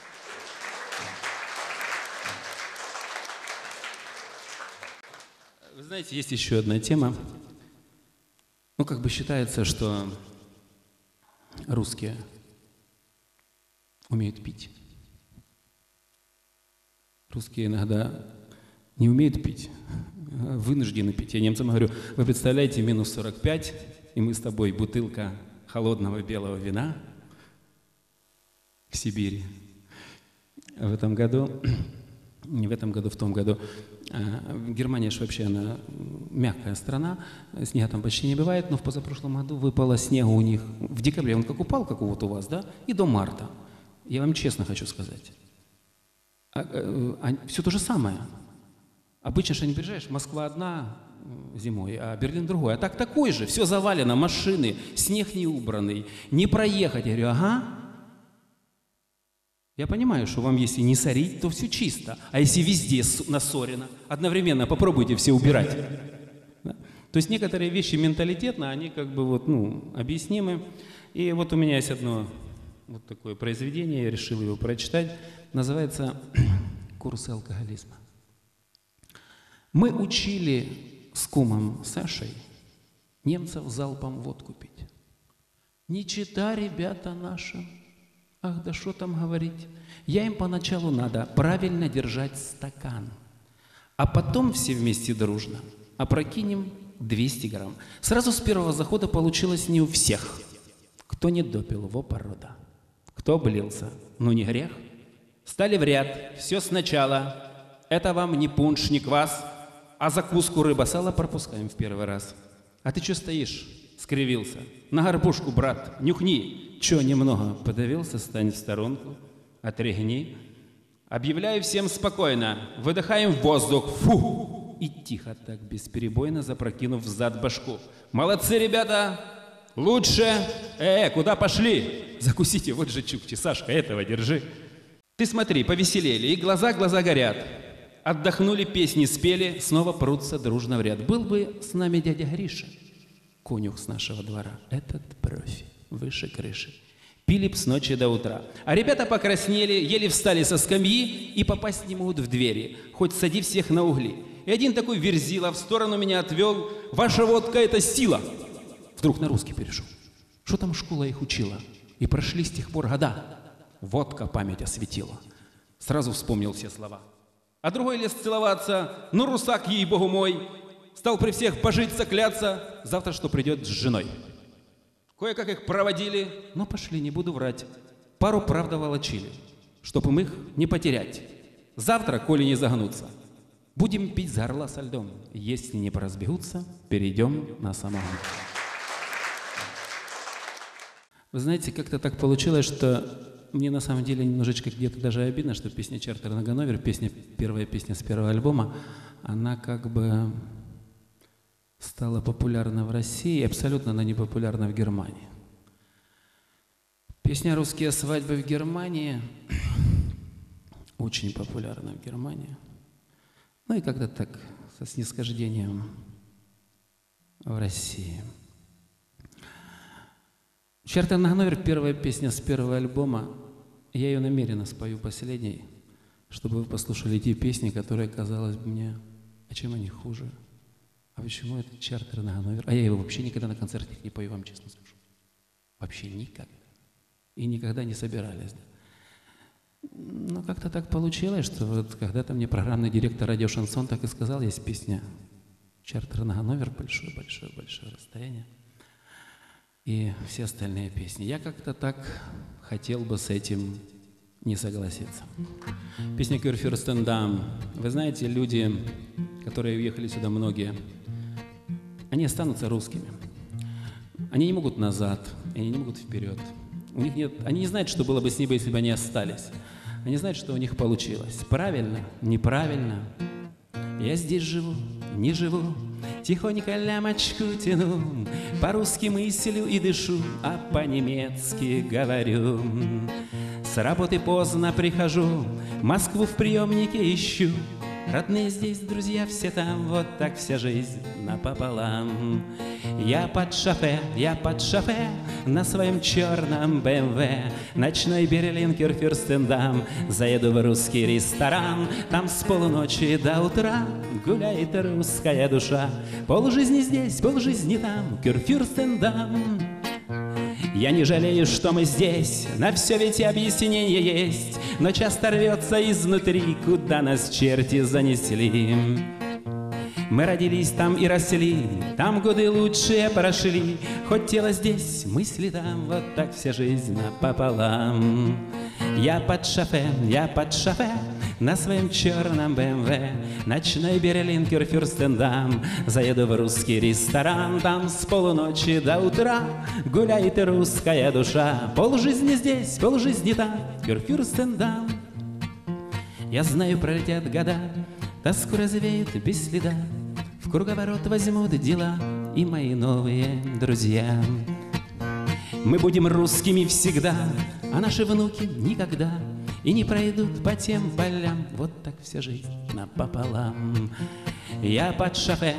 Вы знаете, есть еще одна тема. Ну, как бы считается, что русские умеют пить. Русские иногда не умеют пить, вынуждены пить. Я немцам говорю, вы представляете, минус 45, и мы с тобой бутылка холодного белого вина в Сибири. В этом году, не в этом году, в том году, Германия же вообще она мягкая страна, снега там почти не бывает, но в позапрошлом году выпало снега у них в декабре, он как упал, как у вот у вас, да, и до марта. Я вам честно хочу сказать, все то же самое. Обычно же не приезжаешь, Москва одна зимой, а Берлин другой. А так такой же, все завалено, машины, снег не убранный, не проехать. Я говорю, ага. Я понимаю, что вам, если не сорить, то все чисто. А если везде насорено, одновременно попробуйте все убирать. Да? То есть некоторые вещи менталитетно, они как бы вот, ну, объяснимы. И вот у меня есть одно вот такое произведение, я решил его прочитать. Называется «Курсы алкоголизма». Мы учили с кумом Сашей немцев залпом водку пить. Не чита, ребята наши. Ах, да что там говорить. Я им поначалу надо правильно держать стакан, а потом все вместе дружно опрокинем 200 грамм. Сразу с первого захода получилось не у всех. Кто не допил, во порода. Кто облился, ну не грех. Стали в ряд, все сначала. Это вам не пунш, не квас, а закуску рыба-сало пропускаем в первый раз. А ты что стоишь? Скривился. На горбушку, брат, нюхни. Че, немного подавился, стань в сторонку, отряхни. Объявляю всем спокойно. Выдыхаем в воздух. Фу! И тихо так, бесперебойно запрокинув взад башку. Молодцы, ребята! Лучше! Куда пошли? Закусите, вот же чукчи, Сашка, этого держи. Ты смотри, повеселели, и глаза горят. Отдохнули, песни спели, снова прутся дружно в ряд. Был бы с нами дядя Гриша, конюх с нашего двора, этот профи, выше крыши. Пили б с ночи до утра. А ребята покраснели, еле встали со скамьи и попасть не могут в двери, хоть сади всех на угли. И один такой верзила в сторону меня отвел. Ваша водка — это сила. Вдруг на русский перешел. Что там школа их учила? И прошли с тех пор года. Водка память осветила. Сразу вспомнил все слова. А другой лез целоваться, ну, русак, ей-богу мой, стал при всех божиться, кляться, завтра что придет с женой. Кое-как их проводили, но пошли, не буду врать. Пару, правда, волочили, чтоб им их не потерять. Завтра, коли не загнутся, будем пить за орла со льдом. Если не поразбегутся, перейдем на самогон. Вы знаете, как-то так получилось, что мне на самом деле немножечко где-то даже обидно, что песня «Чартер на Ганновер», первая песня с первого альбома, она как бы стала популярна в России, и абсолютно она не популярна в Германии. Песня «Русские свадьбы» в Германии очень популярна в Германии. Ну и как-то так, со снисхождением в России. «Чартер на Ганновер» — первая песня с первого альбома. Я ее намеренно спою последней, чтобы вы послушали те песни, которые, казалось бы мне, а чем они хуже? А почему это «Чартер на Ганновер»? А я его вообще никогда на концертах не пою, вам честно скажу. Вообще никогда. И никогда не собирались. Да. Но как-то так получилось, что вот когда-то мне программный директор радио «Шансон» так и сказал, есть песня «Чартер на Ганновер», большое-большое-большое расстояние. И все остальные песни. Я как-то так хотел бы с этим не согласиться. Песня «Кюрфюрстендам». Вы знаете, люди, которые уехали сюда, многие, они останутся русскими. Они не могут назад, они не могут вперед. У них нет, они не знают, что было бы с ними, если бы они остались. Они знают, что у них получилось. Правильно, неправильно. Я здесь живу, не живу. Тихонько лямочку тяну, по-русски мыслю и дышу, а по-немецки говорю. С работы поздно прихожу, Москву в приемнике ищу. Родные здесь, друзья все там, вот так вся жизнь напополам. Я под шофе, на своем черном БМВ, ночной Берлин, Кюрфюрстендам, заеду в русский ресторан. Там с полуночи до утра гуляет русская душа. Полжизни здесь, полжизни там, Кюрфюрстендам. Я не жалею, что мы здесь, на все ведь и объяснение есть, но часто рвется изнутри, куда нас черти занесли. Мы родились там и росли, там годы лучшие прошли, хоть тело здесь, мысли там, вот так вся жизнь напополам. Я под шофе, на своем черном БМВ, ночной Берлин, Кюрфюрстендам, заеду в русский ресторан. Там с полуночи до утра гуляет русская душа. Полжизни здесь, полжизни там, Кюрфюрстендам. Я знаю, пролетят года, тоску развеют без следа, в круговорот возьмут дела и мои новые друзья. Мы будем русскими всегда, а наши внуки никогда и не пройдут по тем полям, вот так вся жизнь напополам. Я под шофе,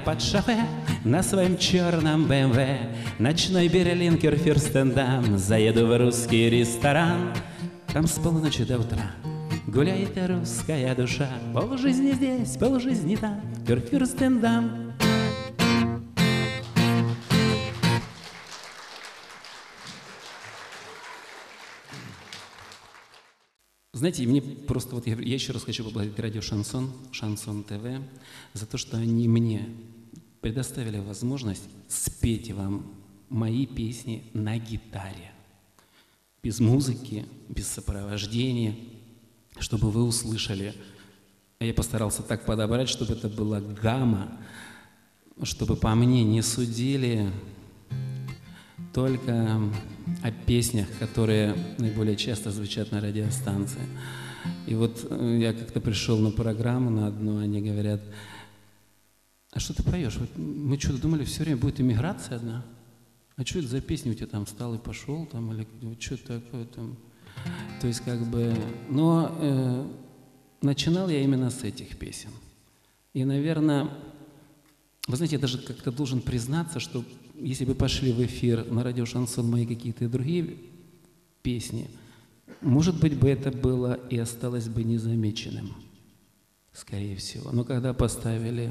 на своем черном БМВ, ночной Берлин, Кюрфюрстендам, заеду в русский ресторан. Там с полуночи до утра гуляет русская душа. Полжизни здесь, полжизни там, Кюрфюрстендам. Знаете, мне просто вот я еще раз хочу поблагодарить радио «Шансон», «Шансон ТВ» за то, что они мне предоставили возможность спеть вам мои песни на гитаре. Без музыки, без сопровождения, чтобы вы услышали. Я постарался так подобрать, чтобы это была гамма, чтобы по мне не судили только о песнях, которые наиболее часто звучат на радиостанции. И вот я как-то пришел на программу на одну, они говорят: а что ты поешь? Вот мы что-то думали, все время будет иммиграция одна. А что это за песня у тебя там встал и пошел? Там, или что такое там? То есть как бы... Но начинал я именно с этих песен. И, наверное, вы знаете, я даже как-то должен признаться, что если бы пошли в эфир на радио «Шансон» мои какие-то другие песни, может быть, бы это было и осталось бы незамеченным, скорее всего. Но когда поставили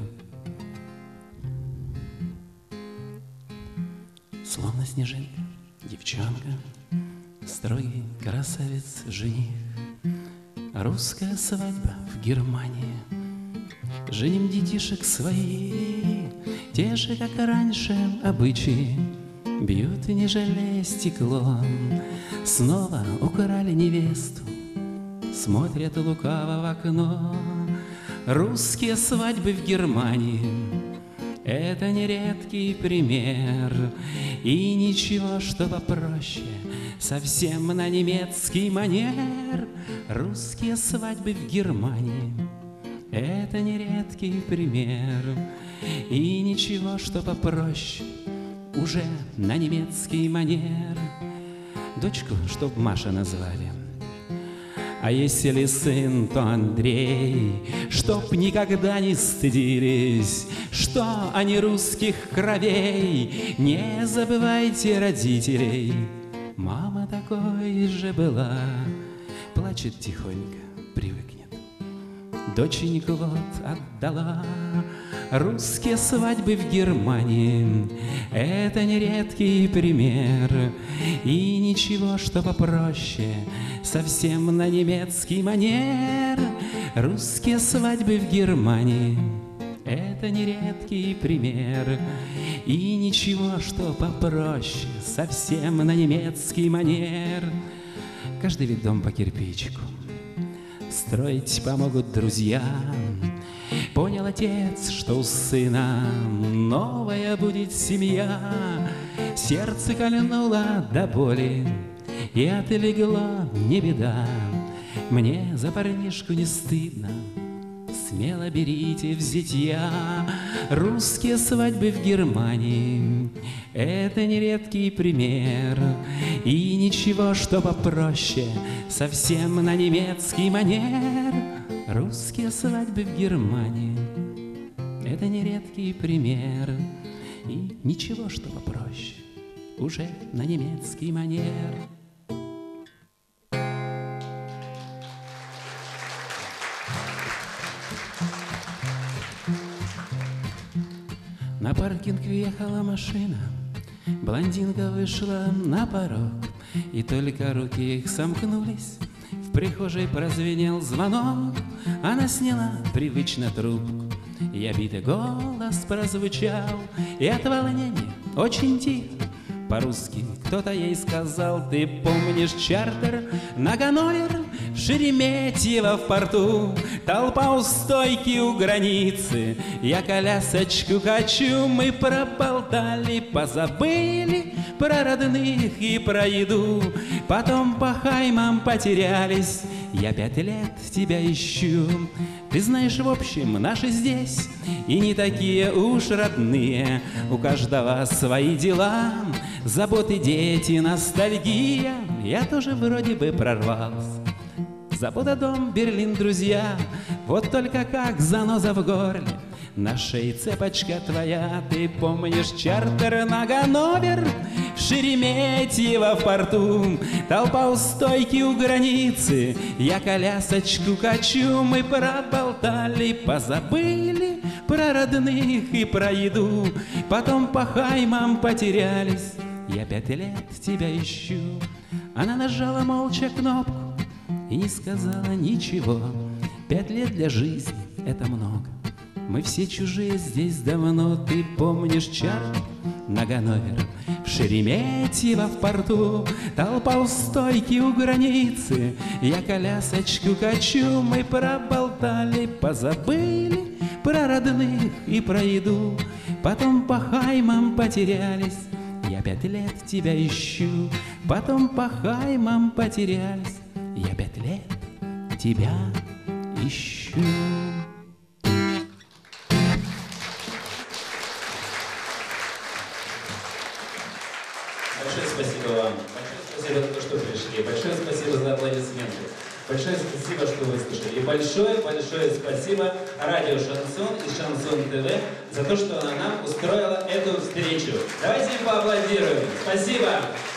«Словно снежинка, девчонка, строгий красавец жених, Русская свадьба в Германии. Женим детишек своих, те же, как и раньше, обычаи. Бьют, не жалея, стекло. Снова украли невесту, смотрят лукаво в окно. Русские свадьбы в Германии — это нередкий пример. И ничего, что попроще, совсем на немецкий манер. Русские свадьбы в Германии — это нередкий пример. И ничего, что попроще, уже на немецкий манер. Дочку, чтоб Маша назвали, а если сын, то Андрей. Чтоб никогда не стыдились, что они русских кровей. Не забывайте родителей, мама такой же была. Плачет тихонько, привыкнет. Доченьку вот отдала. Русские свадьбы в Германии — это нередкий пример. И ничего, что попроще, совсем на немецкий манер. Русские свадьбы в Германии — это нередкий пример. И ничего, что попроще, совсем на немецкий манер. Каждый ведь дом по кирпичику строить помогут друзья. Понял отец, что у сына новая будет семья. Сердце кольнуло до боли и отлегло, не беда. Мне за парнишку не стыдно, смело берите в зятья. Русские свадьбы в Германии — это нередкий пример. И ничего, что попроще, совсем на немецкий манер. Русские свадьбы в Германии — это нередкий пример. И ничего, что попроще, уже на немецкий манер. На паркинг въехала машина, блондинка вышла на порог, и только руки их сомкнулись, в прихожей прозвенел звонок. Она сняла привычно трубку, и обидый голос прозвучал, и от волнения очень тихо по-русски кто-то ей сказал: ты помнишь чартер на Ганновер, в Шереметьево в порту? Толпа у стойки у границы, я колясочку качу. Мы проболтали, позабыли про родных и про еду. Потом по Хаймам потерялись, я 5 лет тебя ищу. Ты знаешь, в общем, наши здесь и не такие уж родные. У каждого свои дела, заботы, дети, ностальгия. Я тоже вроде бы прорвался. Забота, дом, Берлин, друзья. Вот только как заноза в горле, на шее цепочка твоя. Ты помнишь чартер на Ганновер, в Шереметьево в порту? Толпа у стойки у границы, я колясочку качу. Мы проболтали, позабыли про родных и про еду. Потом по Хаймам потерялись, я 5 лет тебя ищу. Она нажала молча кнопку и не сказала ничего. 5 лет для жизни — это много. Мы все чужие здесь давно. Ты помнишь чартер на Ганновер, в Шереметьево в порту? Толпа у стойки у границы, я колясочку качу. Мы проболтали, позабыли про родных и про еду. Потом по Хаймам потерялись, я 5 лет тебя ищу. Потом по Хаймам потерялись, я 5 лет тебя ищу. Большое спасибо вам. Большое спасибо за то, что пришли. Большое спасибо за аплодисменты. Большое спасибо, что вы слушали. И большое спасибо радио Шансон и Шансон ТВ за то, что она нам устроила эту встречу. Давайте им поаплодируем. Спасибо.